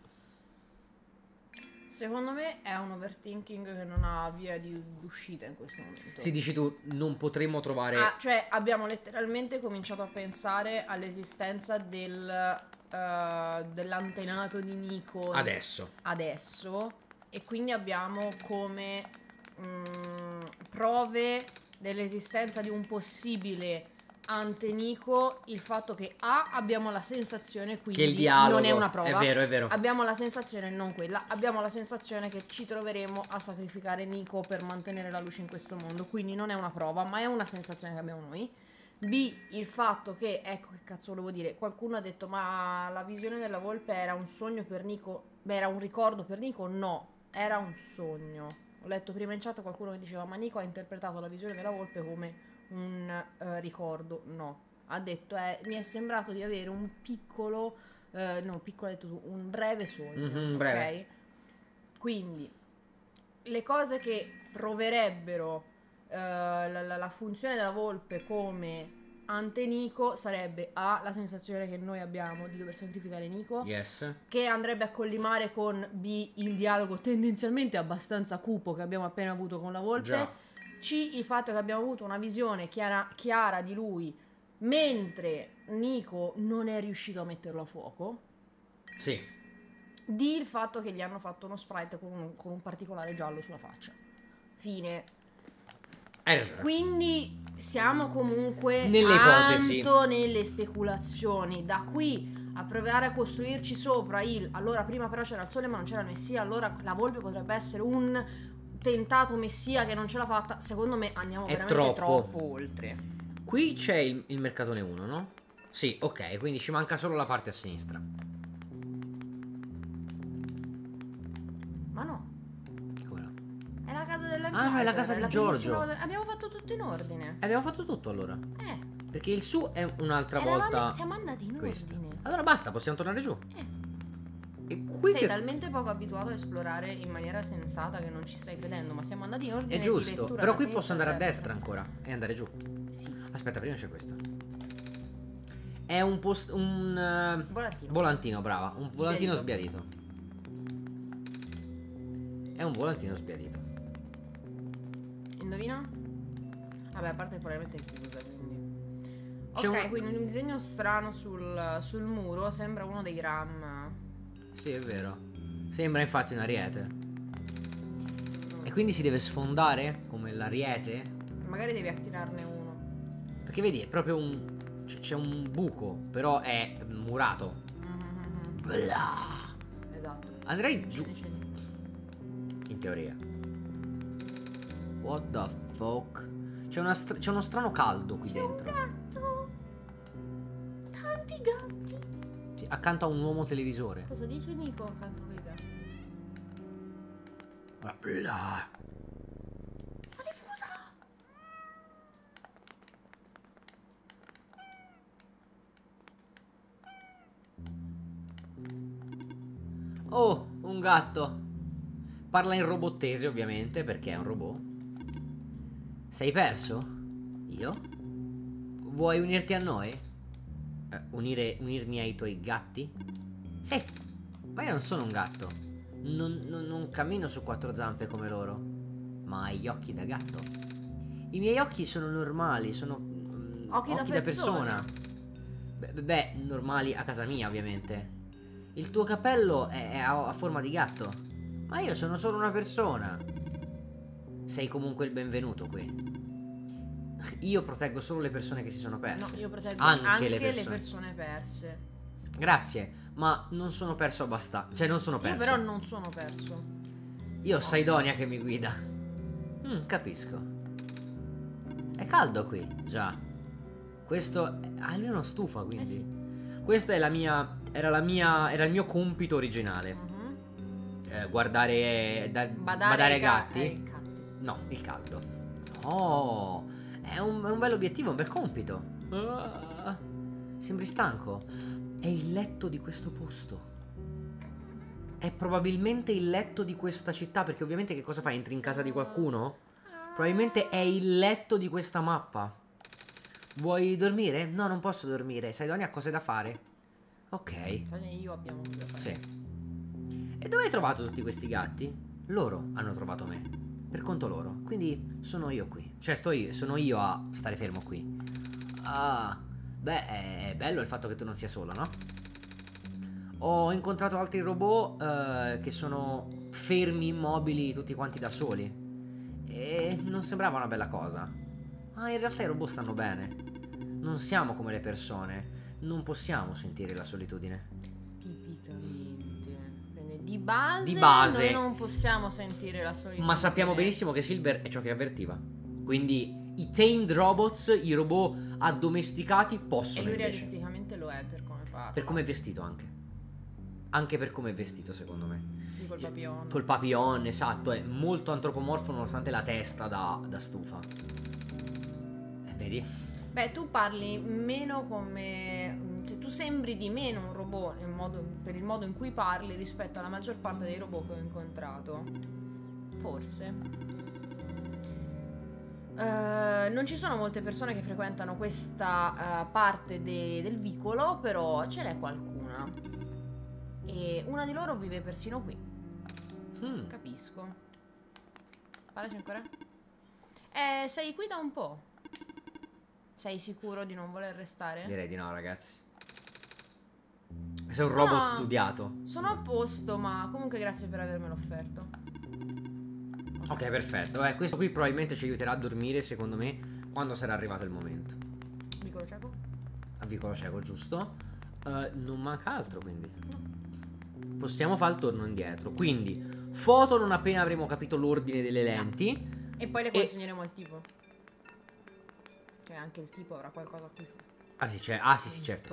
Secondo me è un overthinking che non ha via di uscita in questo momento. Si dici tu, non potremmo trovare... Cioè abbiamo letteralmente cominciato a pensare all'esistenza dell'antenato di Nico adesso. e quindi abbiamo come prove dell'esistenza di un possibile ante Nico il fatto che abbiamo la sensazione, quindi che il dialogo non è una prova. È vero. Abbiamo la sensazione, non quella, abbiamo la sensazione che ci troveremo a sacrificare Nico per mantenere la luce in questo mondo, quindi non è una prova, ma è una sensazione che abbiamo noi. B, il fatto che, ecco che cazzo volevo dire, qualcuno ha detto ma la visione della volpe era un sogno per Nico, beh era un ricordo per Nico, no, era un sogno. Ho letto prima in chat qualcuno che diceva ma Nico ha interpretato la visione della volpe come un ricordo, no, ha detto mi è sembrato di avere un piccolo no, piccolo hai detto tu, un breve sogno, breve. ok? Quindi le cose che proverebbero la funzione della volpe come ante Nico sarebbe A, la sensazione che noi abbiamo di dover sacrificare Nico, Yes. che andrebbe a collimare con B, il dialogo tendenzialmente abbastanza cupo che abbiamo appena avuto con la volpe. Già. C, il fatto che abbiamo avuto una visione chiara di lui mentre Nico non è riuscito a metterlo a fuoco. Sì. D, il fatto che gli hanno fatto uno sprite con un particolare giallo sulla faccia. Fine. Hai ragione. Quindi siamo comunque nelle ipotesi, tanto nelle speculazioni. Da qui a provare a costruirci sopra allora prima però c'era il sole ma non c'era il messia, allora la volpe potrebbe essere un tentato messia che non ce l'ha fatta. Secondo me andiamo veramente troppo oltre. Qui c'è il mercatone 1, no? Sì, ok, quindi ci manca solo la parte a sinistra. Ma no, Come no? è la casa della Ah, no, è la casa di Giorgio. Abbiamo fatto tutto in ordine. Abbiamo fatto tutto allora. Perché il su è un'altra Eravamo- volta. siamo andati in questo. ordine. Allora basta, possiamo tornare giù. E qui Sei che talmente poco abituato a esplorare in maniera sensata che non ci stai credendo, ma siamo andati in ordine è di giusto. lettura Però da qui sinistra posso andare a destra. destra ancora e andare giù. Sì. Aspetta, prima c'è questo. È un Volantino. volantino, brava. Un volantino Sbiadito. È un volantino sbiadito. Indovina? Vabbè, a parte che probabilmente è chiusa, quindi. C'è Ok, quindi un disegno strano sul muro. Sembra uno dei RAM. Sì, è vero. Sembra infatti un ariete. E quindi si deve sfondare come l'ariete? Magari devi attirarne uno. Perché vedi, è proprio un... c'è un buco, però è murato. Blah. Esatto. Andrei giù, Scendi. in teoria. What the fuck? C'è uno strano caldo qui dentro. Gatto. Tanti gatti. Sì, accanto a un uomo televisore. Cosa dice Nico accanto ai gatti? Blah. Male fusa. Oh, un gatto. Parla in robottese, ovviamente, perché è un robot. Sei perso? Io? Vuoi unirti a noi? Unirmi ai tuoi gatti? Sì, ma io non sono un gatto. Non cammino su quattro zampe come loro, ma hai gli occhi da gatto. I miei occhi sono normali, sono Occhi da persona. Beh, normali a casa mia, ovviamente. Il tuo capello è a forma di gatto, ma io sono solo una persona. Sei comunque il benvenuto qui. Io proteggo solo le persone che si sono perse. No, io proteggo anche le le persone perse. Grazie, ma non sono perso abbastanza. Cioè, non sono perso. Io però non sono perso. Io ho Saidonia che mi guida. Capisco. È caldo qui, già. Questo... Ah, lui non stufa, quindi. Sì. Questa è la mia... Era il mio compito originale. Guardare... badare ai gatti. No, il caldo. Oh, è un bel obiettivo, un bel compito. Sembri stanco. È il letto di questo posto. È probabilmente il letto di questa città, perché ovviamente che cosa fai? Entri in casa di qualcuno? Probabilmente è il letto di questa mappa. Vuoi dormire? No, non posso dormire. Saidonia ha cose da fare. Ok. Io abbiamo cose da fare. Sì. E dove hai trovato tutti questi gatti? Loro hanno trovato me. Per conto loro. Quindi sono io qui. Cioè sono io a stare fermo qui. Ah, beh, è bello il fatto che tu non sia solo, no? Ho incontrato altri robot che sono fermi, immobili, tutti quanti da soli. E non sembrava una bella cosa. Ma in realtà i robot stanno bene. non siamo come le persone, non possiamo sentire la solitudine. Tipicamente. Quindi di base, Di base. noi non possiamo sentire la solitudine. Ma sappiamo benissimo che Silver è ciò che avvertiva. Quindi i tamed robots, i robot addomesticati E possono lui invece. realisticamente lo è per come parla. Per come è vestito anche. Anche per come è vestito, secondo me. Sì, col papillon. Col papillon, esatto, è molto antropomorfo nonostante la testa da stufa. Vedi? Beh, tu parli meno come... cioè, tu sembri di meno un robot per il modo in cui parli rispetto alla maggior parte dei robot che ho incontrato. Forse. Non ci sono molte persone che frequentano questa parte del vicolo, però ce n'è qualcuna. E una di loro vive persino qui. Capisco. Parlaci ancora? Sei qui da un po'. Sei sicuro di non voler restare? Direi di no, ragazzi. Sei un robot No, studiato. sono a posto, ma comunque grazie per avermelo offerto. Ok, perfetto. Questo qui probabilmente ci aiuterà a dormire, secondo me, quando sarà arrivato il momento. Vicolo cieco? A vicolo cieco, giusto? Non manca altro, quindi. Possiamo fare il torno indietro. Quindi, foto non appena avremo capito l'ordine delle lenti. E poi le consegneremo al tipo. Cioè anche il tipo avrà qualcosa a cui fare. Ah sì, c'è. Ah sì, sì, certo.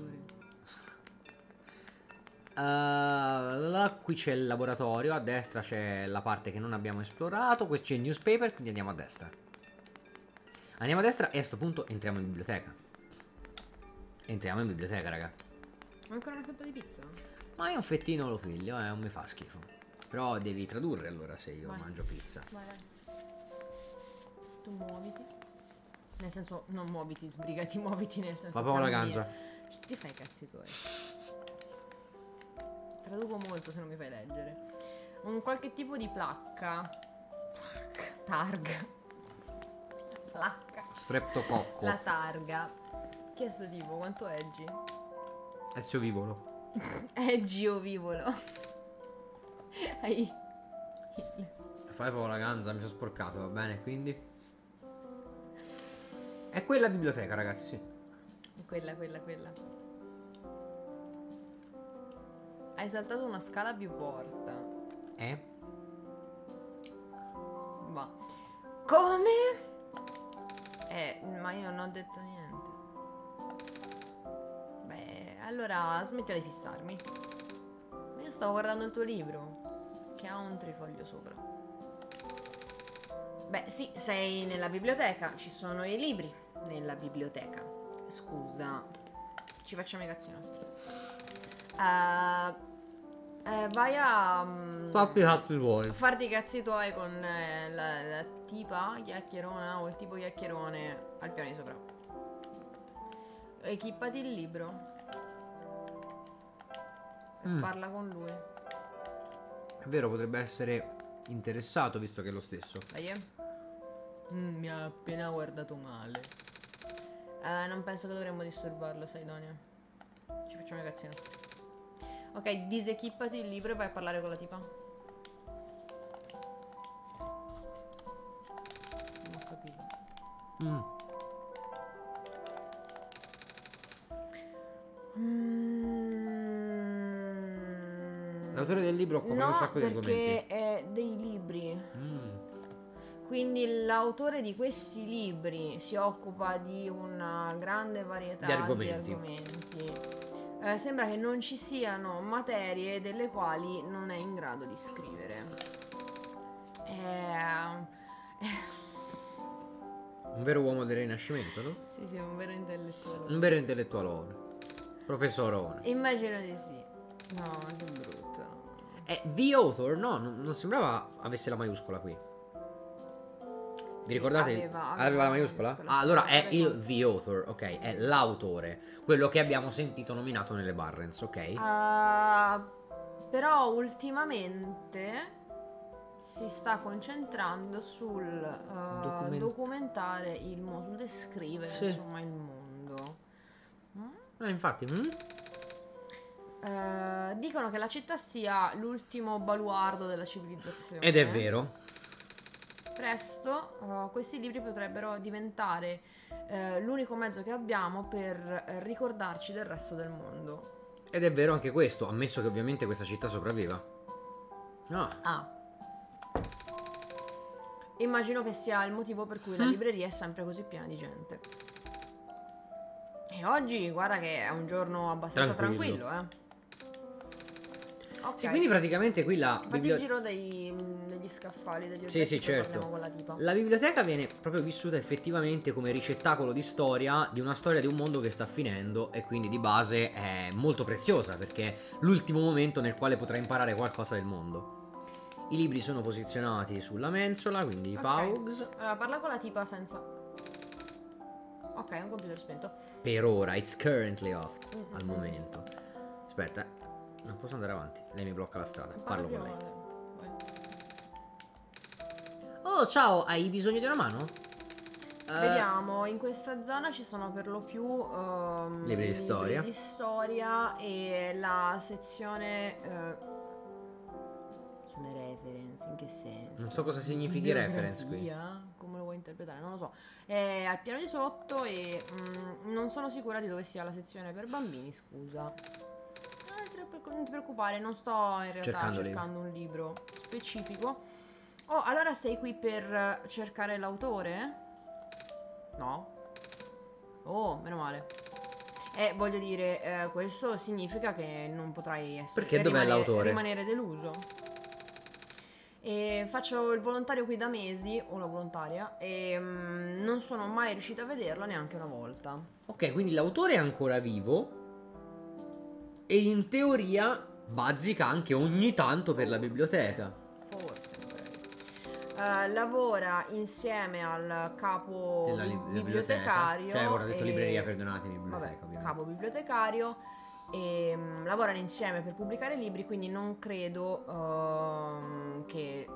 Qui c'è il laboratorio. A destra c'è la parte che non abbiamo esplorato. Qui c'è il newspaper, quindi andiamo a destra. Andiamo a destra e a sto punto entriamo in biblioteca. Entriamo in biblioteca, raga. Ma ancora una fetta di pizza? Ma io un fettino lo piglio, non mi fa schifo. Però devi tradurre allora se io Vai. mangio pizza. Vai, vai. Tu muoviti. Nel senso, non muoviti, sbrigati, muoviti nel senso. Ma proprio la cammina. gangia. Ti fai i cazzi tuoi. Traduco molto se non mi fai leggere. Un qualche tipo di placca. Targa. Placca. Streptococco. La targa. Che è sto tipo? Quanto eggi? Ezio Vivolo. Eggi o vivolo? Hai... Fai proprio la ganza, mi sono sporcato, va bene, quindi. È quella biblioteca, ragazzi, sì. Quella. Hai saltato una scala più porta. Ma come? Ma io non ho detto niente. Beh, allora smettila di fissarmi. Io stavo guardando il tuo libro, che ha un trifoglio sopra. Beh, sì, sei nella biblioteca, ci sono i libri nella biblioteca. Scusa, ci facciamo i cazzi nostri. Vai a Fatti i cazzi tuoi. farti i cazzi tuoi con la tipa chiacchierona o il tipo chiacchierone al piano di sopra. Equippati il libro e parla con lui. È vero, potrebbe essere interessato visto che è lo stesso. Dai. Mi ha appena guardato male. Non penso che dovremmo disturbarlo, sai, Donia. Ci facciamo i cazzi nostri. Ok, disequippati il libro e vai a parlare con la tipa. Non ho capito. L'autore del libro copre un sacco di argomenti. perché è dei libri. Quindi l'autore di questi libri si occupa di una grande varietà Di argomenti. Sembra che non ci siano materie delle quali non è in grado di scrivere. Un vero uomo del Rinascimento, no? Sì, sì, un vero intellettuale. Un vero intellettualone. Professorone. Immagino di sì. No, che brutto. The Author, no, non sembrava avesse la maiuscola qui. Vi Sì, ricordate? aveva la maiuscola? sì, Allora è aveva- il The Author, ok? È l'autore. Quello che abbiamo sentito nominato nelle Barrens, ok? Però ultimamente si sta concentrando sul documentare il mondo, sul descrivere Sì. insomma il mondo. Infatti. Dicono che la città sia l'ultimo baluardo della civilizzazione. Ed è vero. presto questi libri potrebbero diventare l'unico mezzo che abbiamo per ricordarci del resto del mondo. Ed è vero anche questo, ammesso che ovviamente questa città sopravviva. Ah. Immagino che sia il motivo per cui la libreria è sempre così piena di gente. E oggi, guarda che è un giorno abbastanza tranquillo, Ok. Sì, quindi praticamente qui la Fatti il giro degli scaffali, degli oggetti. Sì, certo. Parliamo con la tipa. La biblioteca viene proprio vissuta effettivamente come ricettacolo di storia di un mondo che sta finendo, e quindi di base è molto preziosa perché è l'ultimo momento nel quale potrai imparare qualcosa del mondo. I libri sono posizionati sulla mensola, quindi i Paugs. Allora, parla con la tipa senza... Ok, un computer spento. Per ora, it's currently off al momento. Aspetta, non posso andare avanti, lei mi blocca la strada. Parlo con lei. Oh, ciao, hai bisogno di una mano? Vediamo, in questa zona ci sono per lo più libri di storia. Libri di storia e la sezione sulle reference, in che senso? Non so cosa significhi reference qui. Come lo vuoi interpretare? Non lo so. È al piano di sotto e non sono sicura di dove sia la sezione per bambini, scusa. Non ti preoccupare, non sto in realtà cercando un libro specifico. Oh, allora sei qui per cercare l'autore? No? Oh, meno male. Voglio dire, questo significa che non potrai essere... Perché dov'è l'autore? Rimanere deluso. E faccio il volontario qui da mesi, o la volontaria, e non sono mai riuscita a vederla neanche una volta. Ok, quindi l'autore è ancora vivo e in teoria bazzica anche ogni tanto per la biblioteca. Forse. Lavora insieme al capo bibliotecario. Cioè, ora ho detto libreria, perdonatemi, biblioteca, vabbè, capo bibliotecario. E lavorano insieme per pubblicare libri, quindi non credo che...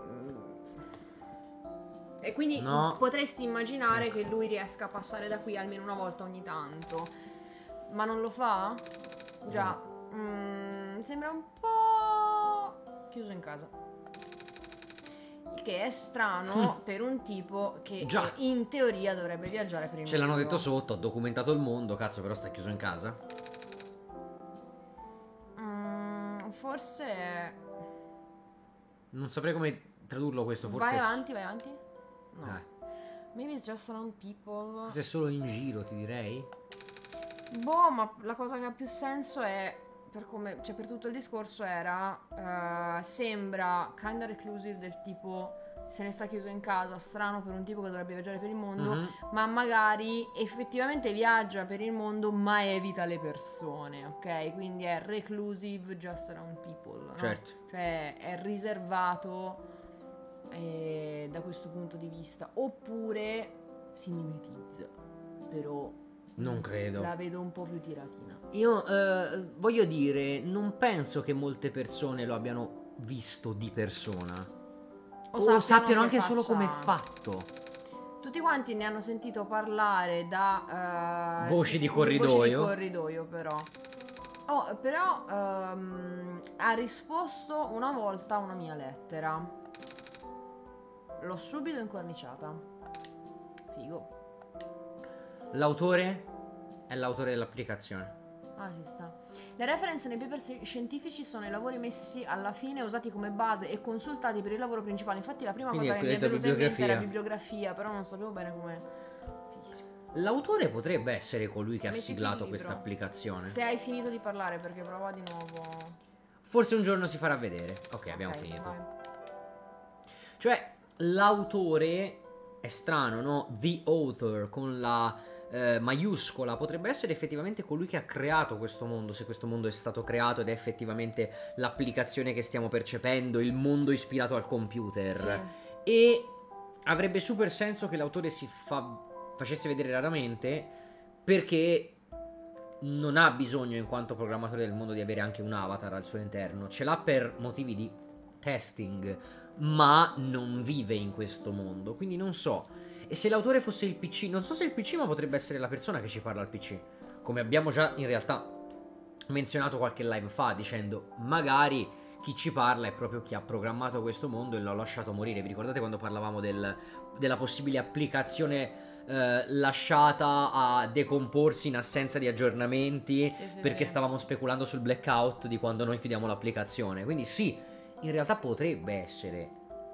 E quindi potresti immaginare che lui riesca a passare da qui almeno una volta ogni tanto. Ma non lo fa? Già. Sembra un po' chiuso in casa. Il che è strano per un tipo che in teoria dovrebbe viaggiare per il mondo. Ce l'hanno detto sotto, ha documentato il mondo, cazzo, però sta chiuso in casa. Forse... Non saprei come tradurlo questo, forse... Vai avanti. No. Maybe it's just around people. Forse è solo in giro, ti direi. Boh, ma la cosa che ha più senso è... Per come... Cioè, per tutto il discorso era... sembra kinda reclusive, del tipo... Se ne sta chiuso in casa, strano per un tipo che dovrebbe viaggiare per il mondo, ma magari effettivamente viaggia per il mondo ma evita le persone, ok? Quindi è reclusive just around people, no? Certo. Cioè è riservato da questo punto di vista. Oppure si mimetizza, però non credo. La vedo un po' più tiratina. Io voglio dire, non penso che molte persone lo abbiano visto di persona. O sappiano anche solo come è fatto. Tutti quanti ne hanno sentito parlare da voci di corridoio. Voci di corridoio, però. Però ha risposto una volta a una mia lettera. L'ho subito incorniciata. Figo. L'autore è l'autore dell'applicazione. Ah, ci sta. Le reference nei paper scientifici sono i lavori messi alla fine, usati come base e consultati per il lavoro principale. Infatti la prima cosa che mi è venuta in mente era bibliografia, però non sapevo bene come... L'autore potrebbe essere colui che ha siglato questa applicazione. Se hai finito di parlare, perché prova di nuovo. Forse un giorno si farà vedere. Ok, abbiamo finito. Vai. Cioè, l'autore è strano, no? The author con la... maiuscola potrebbe essere effettivamente colui che ha creato questo mondo, se questo mondo è stato creato ed è effettivamente l'applicazione che stiamo percependo, il mondo ispirato al computer. Sì. E avrebbe super senso che l'autore si facesse vedere raramente, perché non ha bisogno in quanto programmatore del mondo di avere anche un avatar al suo interno, ce l'ha per motivi di testing, ma non vive in questo mondo, quindi non so. E se l'autore fosse il PC, non so se il PC, ma potrebbe essere la persona che ci parla al PC, come abbiamo già in realtà menzionato qualche live fa, dicendo magari chi ci parla è proprio chi ha programmato questo mondo e l'ha lasciato morire. Vi ricordate quando parlavamo della possibile applicazione lasciata a decomporsi in assenza di aggiornamenti, perché stavamo speculando sul blackout di quando noi chiudiamo l'applicazione? Quindi sì, in realtà potrebbe essere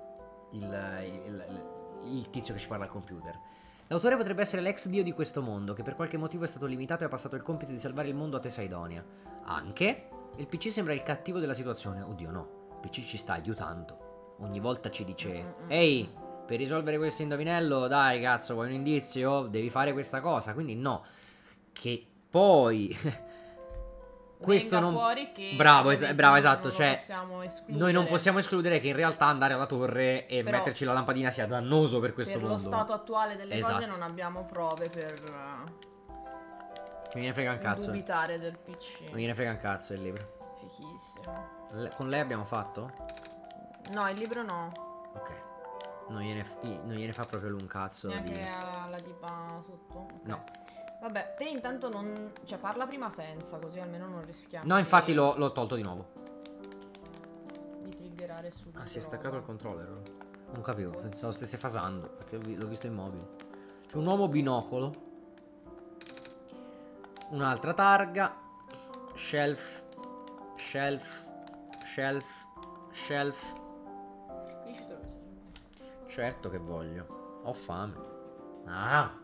il tizio che ci parla al computer. L'autore potrebbe essere l'ex dio di questo mondo, che per qualche motivo è stato limitato e ha passato il compito di salvare il mondo a tesa idonea. Anche il PC sembra il cattivo della situazione. Oddio no, il PC ci sta aiutando. Ogni volta ci dice: ehi, per risolvere questo indovinello, dai cazzo, vuoi un indizio? Devi fare questa cosa. Quindi no, che poi questo venga non... fuori che bravo, ovviamente bravo, non esatto, lo cioè possiamo escludere. noi non possiamo escludere che in realtà andare alla torre e Però metterci la lampadina sia dannoso per questo per mondo. lo stato attuale delle cose Esatto. non abbiamo prove per Mi viene frega un cazzo. dubitare del PC. Mi viene frega un cazzo il libro. Fichissimo. Con lei abbiamo fatto? No, il libro no. Ok. Non gliene fa proprio un cazzo Neanche di... la tipa sotto. Ok. No. Vabbè, te intanto non... Cioè, parla prima senza, così almeno non rischiamo. No, infatti l'ho tolto di nuovo. Di triggerare subito. Ah, si è staccato il controller. Non capivo, pensavo stesse fasando, perché l'ho visto immobile. C'è un uomo binocolo. Un'altra targa. Shelf. Shelf. Shelf. Shelf. Finisci dove sei? Certo che voglio. Ho fame. Ah.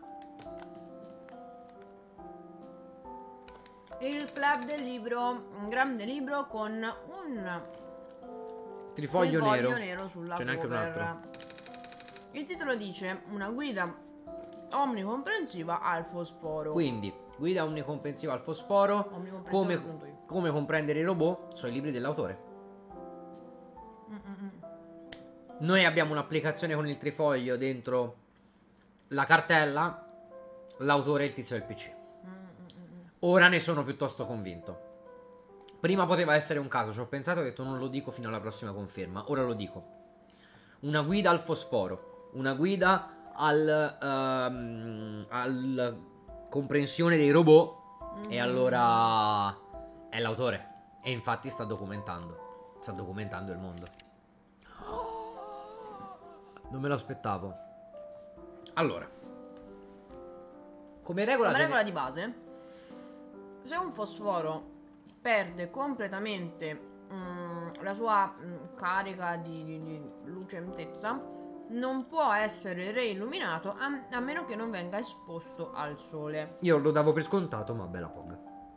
Il club del libro, un grande libro con un Trifoglio nero. sulla C'è neanche un cover. altro. Il titolo dice una guida omnicomprensiva al fosforo. Quindi, guida omnicomprensiva al fosforo. Omnicomprensiva l'ho aggiunto io. Come comprendere i robot sono i libri dell'autore. Noi abbiamo un'applicazione con il trifoglio dentro la cartella. L'autore è il tizio del PC. Ora ne sono piuttosto convinto. Prima poteva essere un caso, ci ho pensato e ho detto non lo dico fino alla prossima conferma. Ora lo dico. Una guida al fosforo. Una guida al comprensione dei robot. E allora è l'autore. E infatti sta documentando. Sta documentando il mondo. Non me lo aspettavo. Allora, come regola di base, se un fosforo perde completamente la sua carica di lucentezza, non può essere reilluminato a meno che non venga esposto al sole. Io lo davo per scontato, ma bella pog.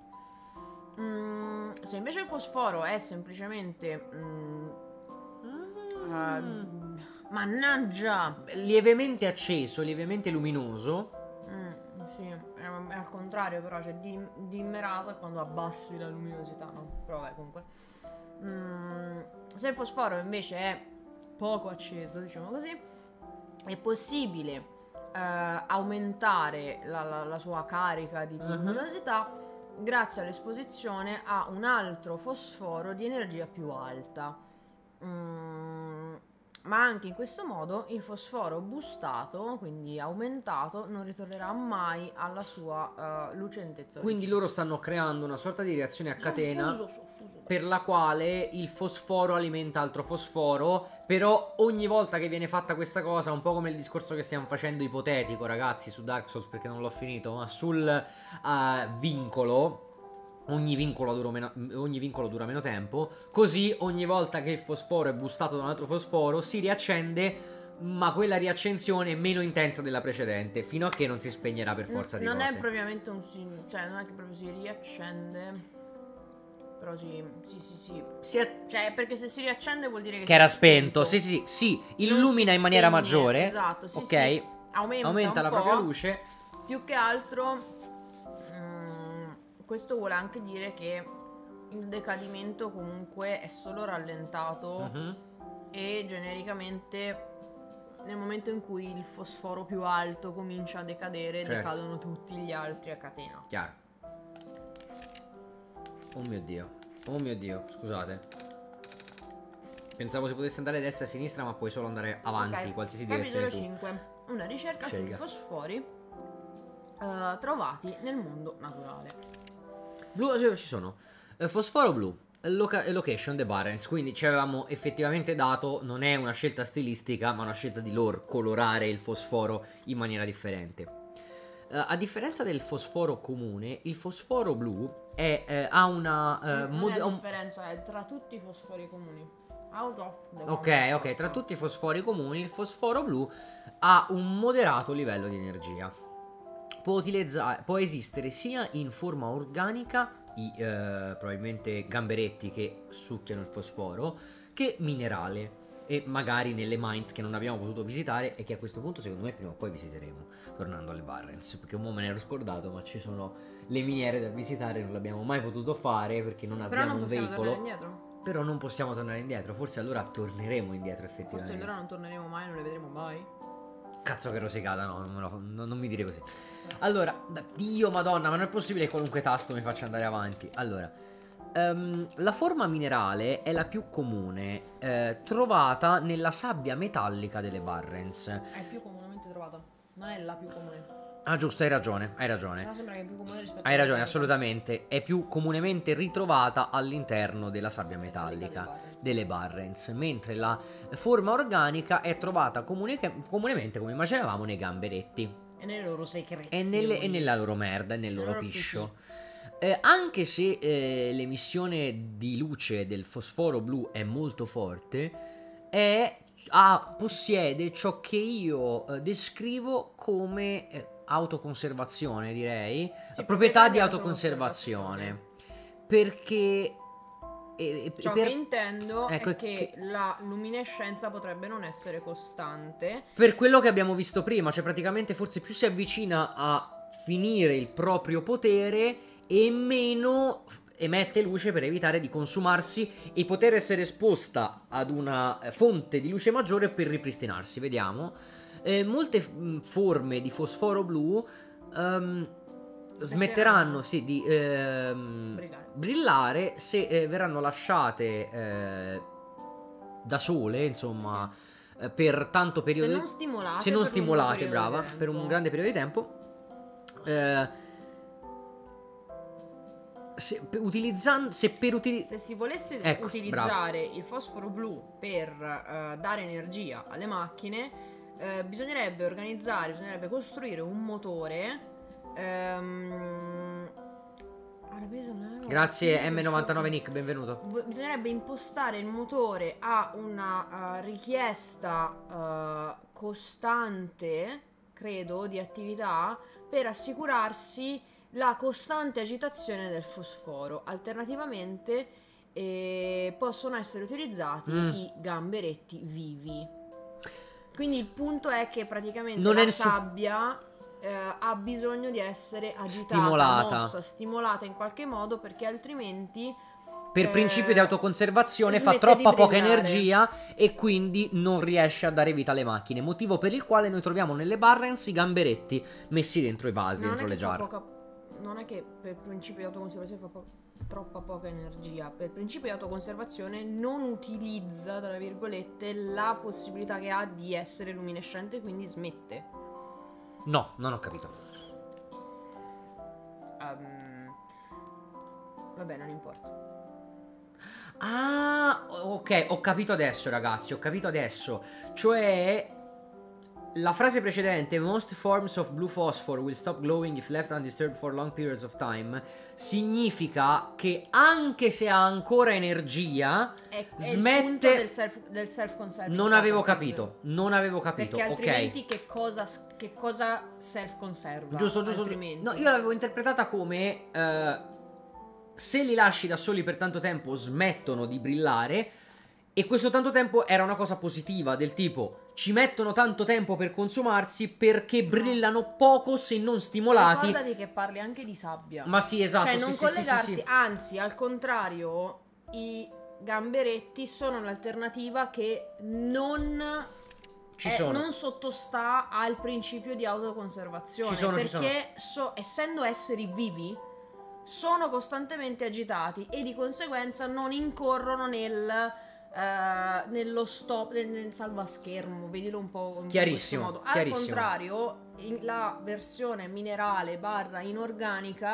Se invece il fosforo è semplicemente mannaggia, Lievemente acceso, lievemente luminoso. sì, è al contrario, però c'è dimmerato è quando abbassi la luminosità, no? Però vabbè, comunque. Se il fosforo invece è poco acceso, diciamo così, è possibile aumentare la sua carica di luminosità grazie all'esposizione a un altro fosforo di energia più alta. Ma anche in questo modo il fosforo boostato, quindi aumentato, non ritornerà mai alla sua lucentezza. Quindi loro stanno creando una sorta di reazione a catena Soffuso. per la quale il fosforo alimenta altro fosforo. Però ogni volta che viene fatta questa cosa, un po' come il discorso che stiamo facendo ipotetico, ragazzi, su Dark Souls, perché non l'ho finito, ma sul vincolo. Ogni vincolo dura meno tempo. Così ogni volta che il fosforo è boostato da un altro fosforo si riaccende, ma quella riaccensione è meno intensa della precedente, fino a che non si spegnerà per forza di non cose. è propriamente cioè non è che proprio si riaccende, però sì. Cioè perché se si riaccende vuol dire che era spento. Sì, illumina in maniera maggiore. Esatto, sì, ok, sì. Aumenta la un propria po'. luce. Più che altro questo vuole anche dire che il decadimento comunque è solo rallentato e genericamente nel momento in cui il fosforo più alto comincia a decadere, certo, decadono tutti gli altri a catena. Chiaro. Oh mio dio, scusate. Pensavo si potesse andare a destra e a sinistra, ma puoi solo andare avanti, Okay. qualsiasi direzione tu. Capitolo 5. Una ricerca sui Scelga. fosfori trovati nel mondo naturale. Blu, ci sono. Fosforo blu. Location The Barrens, quindi ci avevamo effettivamente dato, non è una scelta stilistica, ma una scelta di lore, colorare il fosforo in maniera differente. A differenza del fosforo comune, il fosforo blu ha una... Non è la differenza, è tra tutti i fosfori comuni. Out of the ok, tra tutti i fosfori comuni, il fosforo blu ha un moderato livello di energia. Può esistere sia in forma organica, probabilmente gamberetti che succhiano il fosforo, che minerale, e magari nelle mines che non abbiamo potuto visitare e che a questo punto secondo me prima o poi visiteremo, tornando alle Barrens, perché un po' me ne ero scordato, ma ci sono le miniere da visitare, non l'abbiamo mai potuto fare perché non abbiamo un veicolo. Però non possiamo tornare indietro, forse allora torneremo indietro effettivamente. Forse allora non torneremo mai, non le vedremo mai. Cazzo che rosicata, no, non mi dire così. Allora, Dio madonna, ma non è possibile che qualunque tasto mi faccia andare avanti. Allora, la forma minerale è la più comune, trovata nella sabbia metallica delle Barrens. È più comunemente trovata, non è la più comune. Ah, giusto, hai ragione, hai ragione. Se no sembra che è più comune rispetto Hai ragione, assolutamente. È più comunemente ritrovata all'interno della sabbia metallica delle Barrens, mentre la forma organica è trovata comunemente, come immaginavamo, nei gamberetti. E nelle loro secrezioni. E nella loro merda, e nel loro piscio. Anche se l'emissione di luce del fosforo blu è molto forte, possiede ciò che io descrivo come autoconservazione, direi. Sì, proprietà di autoconservazione. Perché ciò che intendo ecco, è che la luminescenza potrebbe non essere costante. Per quello che abbiamo visto prima, cioè praticamente forse più si avvicina a finire il proprio potere e meno emette luce per evitare di consumarsi e poter essere esposta ad una fonte di luce maggiore per ripristinarsi. Vediamo. Molte forme di fosforo blu smetteranno di brillare se verranno lasciate da sole, insomma, per tanto periodo. Se non stimolate, brava, per un grande periodo di tempo. Se si volesse utilizzare il fosforo blu per dare energia alle macchine, bisognerebbe costruire un motore. Grazie M99 Nick, benvenuto. Bisognerebbe impostare il motore a una richiesta costante, credo, di attività per assicurarsi la costante agitazione del fosforo. Alternativamente possono essere utilizzati i gamberetti vivi. Quindi il punto è che praticamente la sabbia ha bisogno di essere agitata, stimolata in qualche modo, perché altrimenti per principio di autoconservazione fa troppa poca energia e quindi non riesce a dare vita alle macchine, motivo per il quale noi troviamo nelle Barrens i gamberetti messi dentro i vasi, dentro le giarre. Non è che per principio di autoconservazione fa troppa poca energia. Per principio di autoconservazione non utilizza, tra virgolette, la possibilità che ha di essere luminescente, quindi smette. No, non ho capito. Vabbè, non importa. Ah, ok, ho capito adesso, ragazzi, ho capito adesso. Cioè, la frase precedente, most forms of blue phosphor will stop glowing if left undisturbed for long periods of time, significa che anche se ha ancora energia, smette. È il punto del self-conserving. Non avevo capito. Perché altrimenti che cosa self-conserva? Giusto. No, io l'avevo interpretata come se li lasci da soli per tanto tempo smettono di brillare. E questo tanto tempo era una cosa positiva, del tipo ci mettono tanto tempo per consumarsi perché brillano poco se non stimolati. Ricordati che parli anche di sabbia. Ma sì, esatto. Cioè non collegarti, anzi al contrario, i gamberetti sono l'alternativa che non sottostà al principio di autoconservazione. Perché essendo esseri vivi sono costantemente agitati e di conseguenza non incorrono nello stop, nel salvaschermo, vedilo un po' in questo modo. Al contrario, la versione minerale / inorganica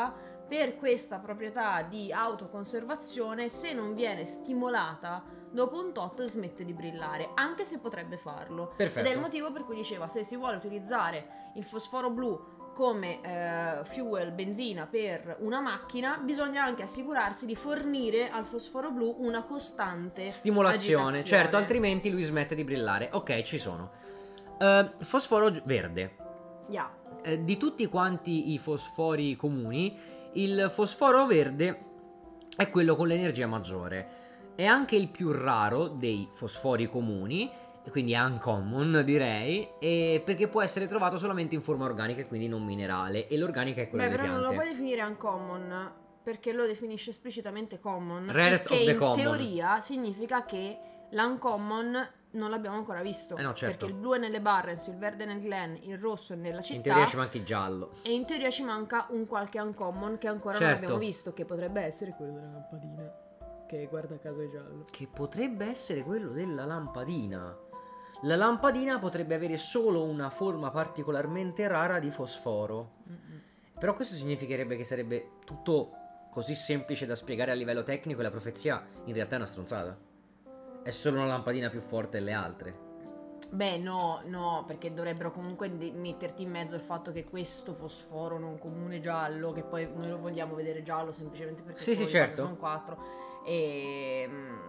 per questa proprietà di autoconservazione, se non viene stimolata, dopo un tot smette di brillare, anche se potrebbe farlo. Perfetto. Ed è il motivo per cui diceva, se si vuole utilizzare il fosforo blu come fuel, benzina per una macchina, bisogna anche assicurarsi di fornire al fosforo blu una costante stimolazione, agitazione. certo, altrimenti lui smette di brillare. Ok, ci sono. Fosforo verde. Yeah. Di tutti quanti i fosfori comuni, il fosforo verde è quello con l'energia maggiore. È anche il più raro dei fosfori comuni, quindi è uncommon direi, perché può essere trovato solamente in forma organica e quindi non minerale, e l'organica è quella delle però piante. non lo puoi definire uncommon, perché lo definisce esplicitamente common, Rarest che of the in common. teoria significa che l'uncommon non l'abbiamo ancora visto, No, certo. perché il blu è nelle Barrens, il verde è nel Glen, il rosso è nella città, In teoria ci manca il giallo. e in teoria ci manca un qualche uncommon che ancora non Certo. abbiamo visto, che potrebbe essere quello della lampadina, che guarda caso è giallo. Che potrebbe essere quello della lampadina. La lampadina potrebbe avere solo una forma particolarmente rara di fosforo. Però questo significherebbe che sarebbe tutto così semplice da spiegare a livello tecnico, e la profezia in realtà è una stronzata. È solo una lampadina più forte delle altre. Beh, no, perché dovrebbero comunque metterti in mezzo il fatto che questo fosforo non comune giallo, che poi noi lo vogliamo vedere giallo semplicemente perché Sì, poi certo. sono 4, e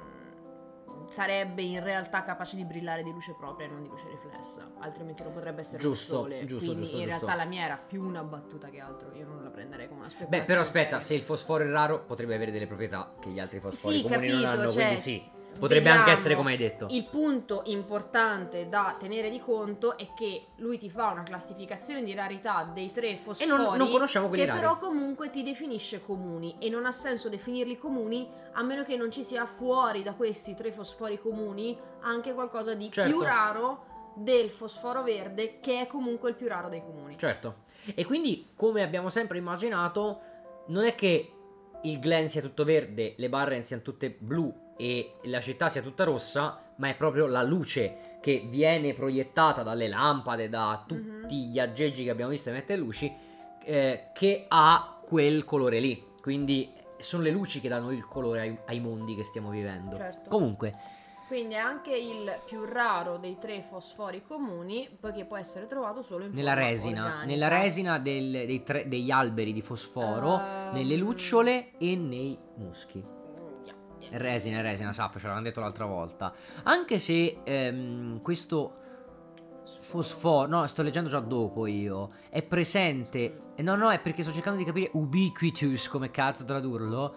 sarebbe in realtà capace di brillare di luce propria e non di luce riflessa, altrimenti non potrebbe essere Giusto, un sole. giusto, Quindi giusto, in giusto. realtà la mia era più una battuta che altro, io non la prenderei come una speculazione. Beh, però aspetta, seria. se il fosforo è raro, potrebbe avere delle proprietà che gli altri fosfori Sì, comuni non capito, hanno, cioè, quindi sì. Potrebbe anche vediamo. essere come hai detto. Il punto importante da tenere di conto è che lui ti fa una classificazione di rarità dei 3 fosfori, E non conosciamo quelli che rari. però comunque ti definisce comuni, e non ha senso definirli comuni a meno che non ci sia fuori da questi 3 fosfori comuni anche qualcosa di Certo. più raro del fosforo verde, che è comunque il più raro dei comuni. Certo. E quindi, come abbiamo sempre immaginato, non è che il Glen sia tutto verde, le Barren siano tutte blu e la città sia tutta rossa, ma è proprio la luce che viene proiettata dalle lampade, da tutti gli aggeggi che abbiamo visto emettere luci, che ha quel colore lì. Quindi sono le luci che danno il colore ai mondi che stiamo vivendo. Certo. Comunque, Quindi è anche il più raro dei 3 fosfori comuni, poiché può essere trovato solo in nella forma resina, organica. nella resina degli alberi di fosforo, nelle lucciole e nei muschi. Resina, sappi, ce l'avevamo detto l'altra volta. Anche se questo fosforo, no, sto leggendo già dopo io, è presente. No, è perché sto cercando di capire ubiquitous, come cazzo tradurlo.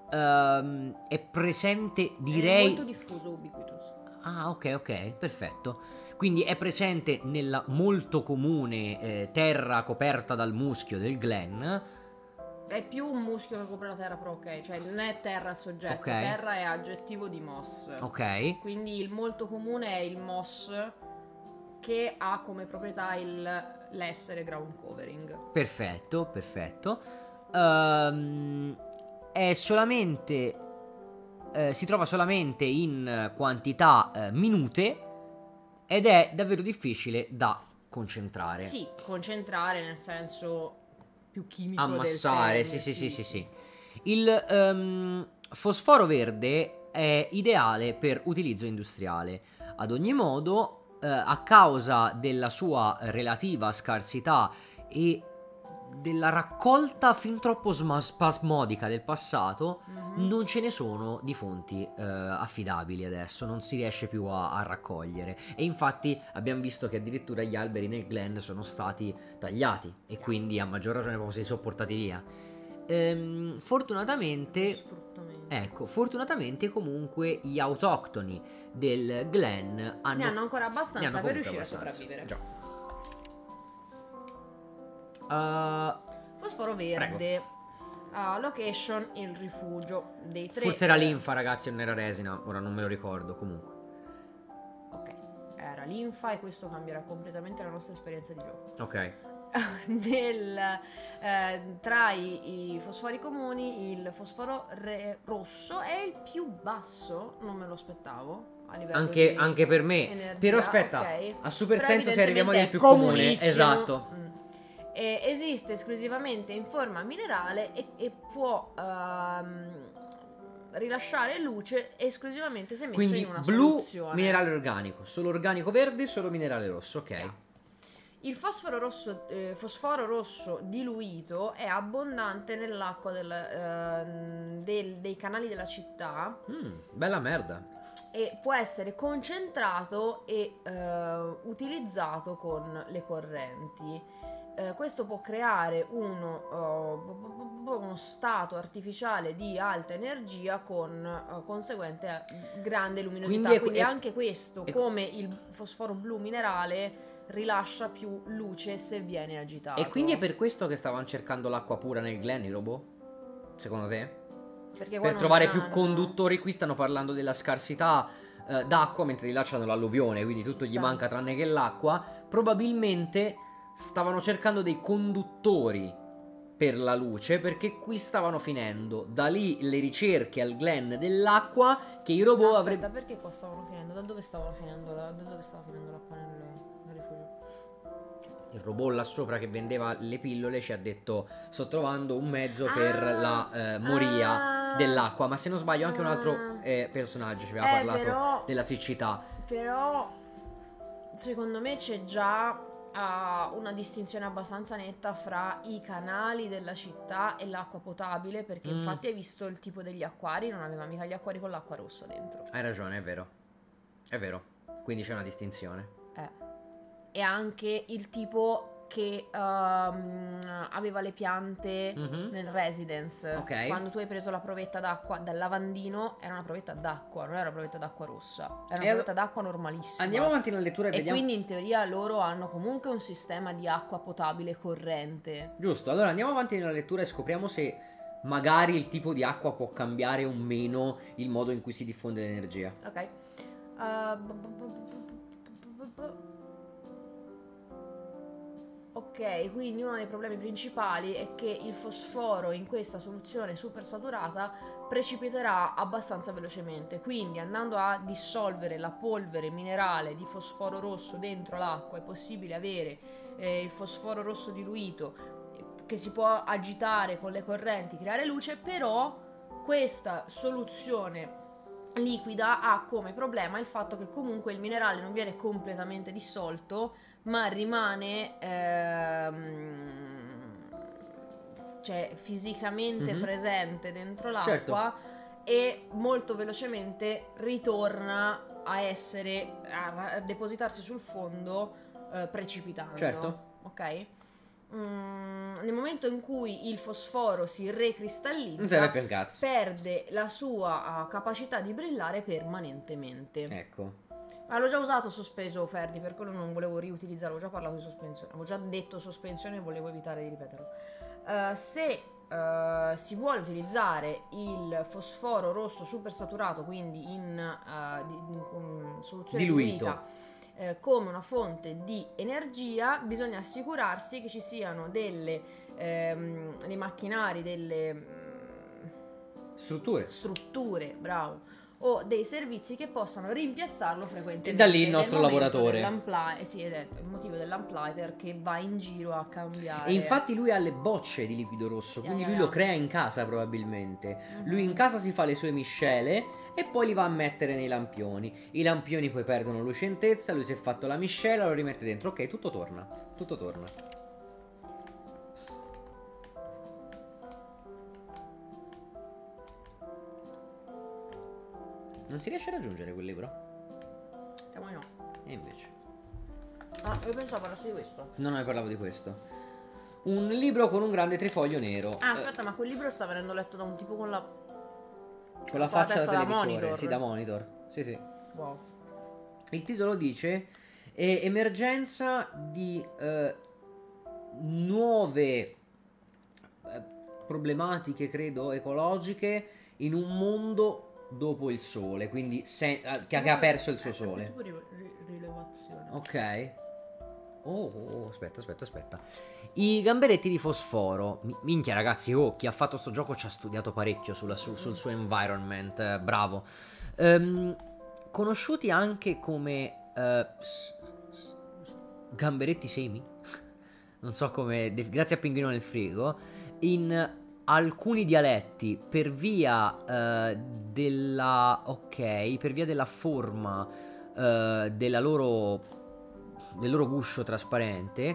È presente, direi. È molto diffuso ubiquitous. Ah, ok, perfetto. Quindi è presente nella molto comune terra coperta dal muschio del Glen. È più un muschio che copre la terra, però ok, cioè non è terra il soggetto, Ok. terra è aggettivo di moss. Ok. Quindi il molto comune è il moss, che ha come proprietà l'essere ground covering. Perfetto. È solamente si trova solamente in quantità minute ed è davvero difficile da concentrare. Sì, concentrare nel senso più chimico Ammassare, del termine, sì. Il fosforo verde è ideale per utilizzo industriale. Ad ogni modo, a causa della sua relativa scarsità e della raccolta fin troppo spasmodica del passato, non ce ne sono di fonti affidabili adesso, non si riesce più a raccogliere, e infatti abbiamo visto che addirittura gli alberi nel Glen sono stati tagliati e quindi a maggior ragione proprio si sono portati via. Fortunatamente, ecco, fortunatamente comunque gli autoctoni del Glen ne hanno ancora abbastanza per riuscire a sopravvivere. Già. Fosforo verde. Location, il rifugio dei 3. Forse era linfa, ragazzi, non era resina, ora non me lo ricordo, comunque. Ok, era linfa, e questo cambierà completamente la nostra esperienza di gioco. Ok. Tra i fosfori comuni, il fosforo rosso è il più basso, non me lo aspettavo. A livello Anche per me. energia, Però aspetta, ok. a super Però senso se arriviamo evidentemente al più è comune. comunissimo. Esatto. Esiste esclusivamente in forma minerale e può rilasciare luce esclusivamente se messo Quindi in una blu, soluzione. minerale organico, solo organico verde, solo minerale rosso, ok. Il fosforo rosso diluito è abbondante nell'acqua dei canali della città Bella merda. e può essere concentrato e utilizzato con le correnti. Questo può creare uno stato artificiale di alta energia con conseguente grande luminosità. Quindi anche questo, come il fosforo blu minerale, rilascia più luce se viene agitato. E quindi è per questo che stavano cercando l'acqua pura nel Glen, i robot? Secondo te? Perché Per trovare più conduttori, qui stanno parlando della scarsità d'acqua, mentre di là c'hanno l'alluvione, quindi tutto gli manca tranne che l'acqua. Probabilmente stavano cercando dei conduttori per la luce, perché qui stavano finendo. Da lì le ricerche al Glen dell'acqua che i robot avrebbero... perché qua stavano finendo? Da dove stavano finendo? Da dove stava finendo l'acqua nel rifugio? Il robot là sopra che vendeva le pillole ci ha detto: sto trovando un mezzo per la moria dell'acqua. Ma se non sbaglio anche un altro personaggio ci aveva parlato della siccità. Però secondo me c'è già una distinzione abbastanza netta fra i canali della città e l'acqua potabile, perché infatti hai visto il tipo degli acquari, non aveva mica gli acquari con l'acqua rossa dentro. Hai ragione, è vero. È vero. Quindi c'è una distinzione. E anche il tipo che aveva le piante nel residence. Ok. Quando tu hai preso la provetta d'acqua dal lavandino, era una provetta d'acqua, non era una provetta d'acqua rossa, era una provetta d'acqua normalissima. Andiamo avanti nella lettura e vediamo. Quindi in teoria loro hanno comunque un sistema di acqua potabile corrente. Giusto, allora andiamo avanti nella lettura e scopriamo se magari il tipo di acqua può cambiare o meno il modo in cui si diffonde l'energia. Ok. Ok, quindi uno dei problemi principali è che il fosforo in questa soluzione super saturata precipiterà abbastanza velocemente, quindi andando a dissolvere la polvere minerale di fosforo rosso dentro l'acqua è possibile avere il fosforo rosso diluito che si può agitare con le correnti, creare luce, però questa soluzione liquida ha come problema il fatto che comunque il minerale non viene completamente dissolto, ma rimane cioè fisicamente presente dentro l'acqua, e molto velocemente ritorna a depositarsi sul fondo precipitando. Certo. Ok? Nel momento in cui il fosforo si recristallizza, Non serve più un cazzo. perde la sua capacità di brillare permanentemente. Ecco. Ma l'ho già usato sospeso, Ferdi, per quello non volevo riutilizzarlo, ho già parlato di sospensione, avevo già detto sospensione e volevo evitare di ripeterlo. Se si vuole utilizzare il fosforo rosso super saturato, quindi in soluzione diluita, come una fonte di energia, bisogna assicurarsi che ci siano dei macchinari, delle strutture, bravo, o dei servizi che possano rimpiazzarlo frequentemente. E da lì il nostro lavoratore. Sì, è il motivo dell'amplighter che va in giro a cambiare. E infatti lui ha le bocce di liquido rosso, quindi lui lo crea in casa probabilmente. Lui in casa si fa le sue miscele e poi li va a mettere nei lampioni. I lampioni poi perdono lucentezza, lui si è fatto la miscela, lo rimette dentro. Ok, tutto torna. Tutto torna. Non si riesce a raggiungere quel libro? Siamo no. E invece. Io pensavo parlassi di questo. Non ne parlavo di questo. Un libro con un grande trifoglio nero. Aspetta, ma quel libro sta venendo letto da un tipo con la faccia testa da da televisore. monitor. Sì, da monitor. Sì, sì. Wow. Il titolo dice emergenza di nuove problematiche, credo, ecologiche in un mondo dopo il sole, quindi che ha perso il suo sole. Tipo rilevazione. Ok. Aspetta. I gamberetti di fosforo. Minchia, ragazzi, chi ha fatto sto gioco ci ha studiato parecchio sul suo environment. Bravo. Conosciuti anche come gamberetti semi. non so come, grazie a Pinguino nel frigo, in alcuni dialetti per via della, ok, per via della forma del loro guscio trasparente,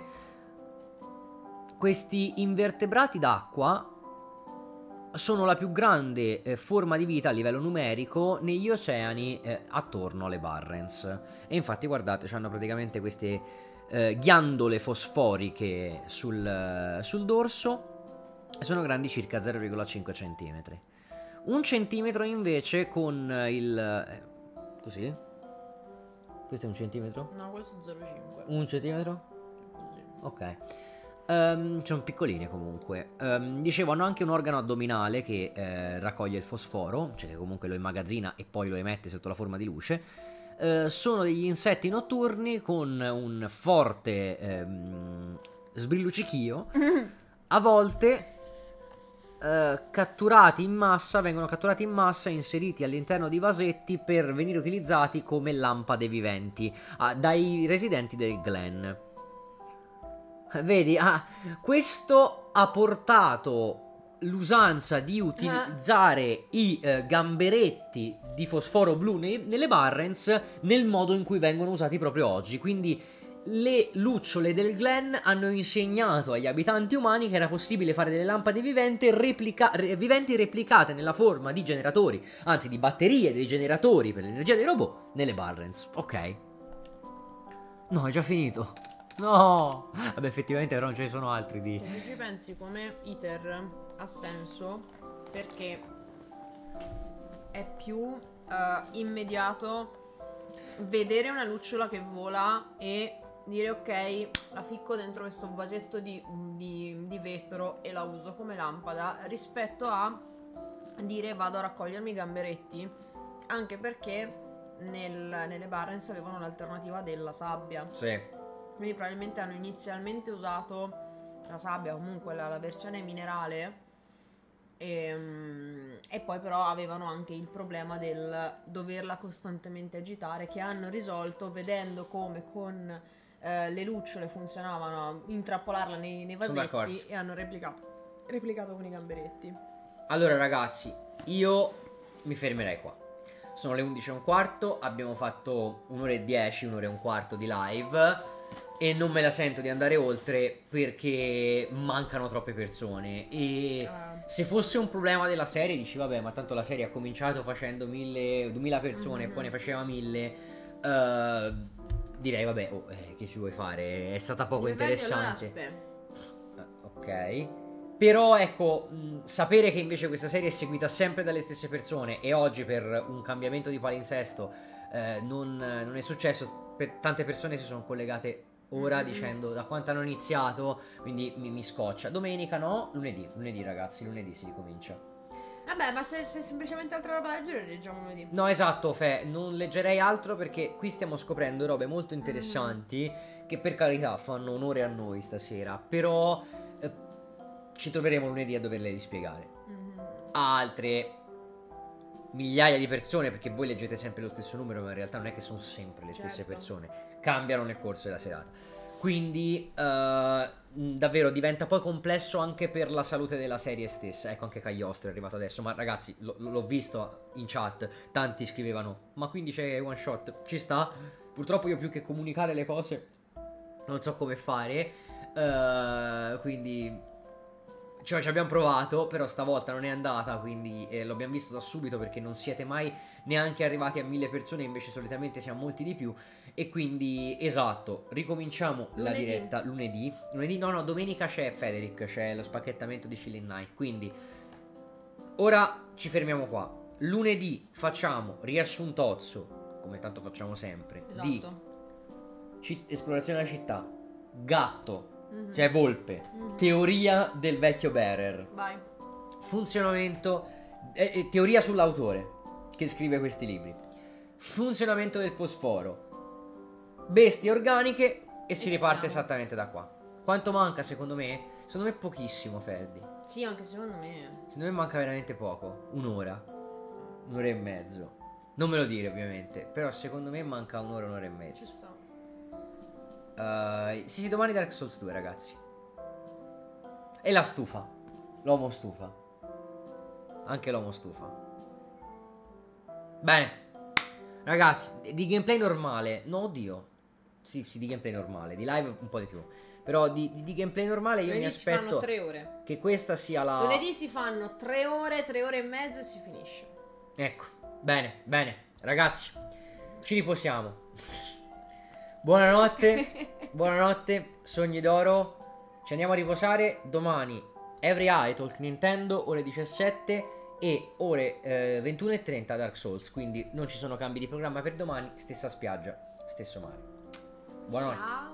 questi invertebrati d'acqua sono la più grande forma di vita a livello numerico negli oceani attorno alle Barrens. E infatti guardate, hanno praticamente queste ghiandole fosforiche sul dorso, e sono grandi circa 0,5 cm. Un centimetro invece con così? Questo è un centimetro? No, questo è 0,5. Un centimetro? Così. Ok. Sono piccoline comunque. Dicevo, hanno anche un organo addominale che raccoglie il fosforo, cioè che comunque lo immagazzina e poi lo emette sotto la forma di luce. Sono degli insetti notturni con un forte sbrilluccichio. A volte catturati in massa, vengono catturati in massa e inseriti all'interno di vasetti per venire utilizzati come lampade viventi dai residenti del Glen. Vedi, questo ha portato l'usanza di utilizzare i gamberetti di fosforo blu nelle Barrens nel modo in cui vengono usati proprio oggi. Quindi le lucciole del Glen hanno insegnato agli abitanti umani che era possibile fare delle lampade viventi replicate nella forma di generatori, anzi di batterie dei generatori per l'energia dei robot nelle Barrens. Ok. No, è già finito. No! Vabbè, effettivamente però non ce ne sono altri di... Se ci pensi, come ITER ha senso perché è più immediato vedere una lucciola che vola e dire ok, la ficco dentro questo vasetto di vetro e la uso come lampada, rispetto a dire vado a raccogliermi i gamberetti, anche perché nelle Barrens avevano l'alternativa della sabbia. Sì. Quindi probabilmente hanno inizialmente usato la sabbia, comunque la versione minerale, e poi però avevano anche il problema del doverla costantemente agitare, che hanno risolto vedendo come con le lucciole funzionavano, intrappolarla nei vasetti, e hanno replicato con i gamberetti. Allora ragazzi, io mi fermerei qua. Sono le 11:15, abbiamo fatto 1 ora e 10, 1 ora e un quarto di live e non me la sento di andare oltre perché mancano troppe persone. E se fosse un problema della serie dici vabbè, ma tanto la serie ha cominciato facendo 2000 persone e poi ne faceva 1000, direi vabbè, che ci vuoi fare, è stata poco interessante. Ok. Però ecco, sapere che invece questa serie è seguita sempre dalle stesse persone e oggi per un cambiamento di palinsesto non è successo, tante persone si sono collegate ora dicendo da quanto hanno iniziato, quindi mi scoccia. Domenica no, lunedì ragazzi, lunedì si ricomincia. Vabbè, ma se semplicemente altra roba da leggere, leggiamo lunedì. No, esatto, Fe, non leggerei altro perché qui stiamo scoprendo robe molto interessanti che per carità fanno onore a noi stasera, però ci troveremo lunedì a doverle rispiegare a altre migliaia di persone, perché voi leggete sempre lo stesso numero, ma in realtà non è che sono sempre le stesse persone, cambiano nel corso della serata. Quindi davvero diventa poi complesso anche per la salute della serie stessa. Ecco, anche Cagliostro è arrivato adesso, ma ragazzi l'ho visto in chat, tanti scrivevano ma quindi c'è one shot, ci sta. Purtroppo io più che comunicare le cose non so come fare, quindi ci abbiamo provato, però stavolta non è andata, quindi lo abbiamo visto da subito perché non siete mai neanche arrivati a 1000 persone, invece solitamente siamo molti di più. E quindi, esatto, ricominciamo la diretta lunedì. No, domenica c'è Federic, c'è lo spacchettamento di Chilling Night. Quindi, ora ci fermiamo qua. Lunedì facciamo riassuntozzo, come tanto facciamo sempre, di esplorazione della città, gatto, cioè volpe, teoria del vecchio Bearer, Vai. funzionamento, teoria sull'autore che scrive questi libri, funzionamento del fosforo, bestie organiche e si riparte esattamente da qua. Quanto manca secondo me? Secondo me pochissimo, Ferdi. Sì, anche secondo me. Secondo me manca veramente poco, un'ora e mezzo. Non me lo dire ovviamente, però secondo me manca un'ora e mezzo. Ci sta. Sì, domani Dark Souls 2 ragazzi. E la stufa. L'uomo stufa. Anche l'uomo stufa. Bene. Ragazzi, di gameplay normale. No, oddio. Sì, di gameplay normale. Di live un po' di più. Però di gameplay normale io mi aspetto si fanno 3 ore. che questa sia la... Lunedì si fanno 3 ore, 3 ore e mezzo e si finisce. Ecco. Bene, bene. Ragazzi, ci riposiamo. Buonanotte. Buonanotte. Sogni d'oro. Ci andiamo a riposare. Domani Every Eye Talk Nintendo ore 17 e ore 21:30 Dark Souls. Quindi non ci sono cambi di programma per domani. Stessa spiaggia, stesso mare. Buonanotte. Ciao.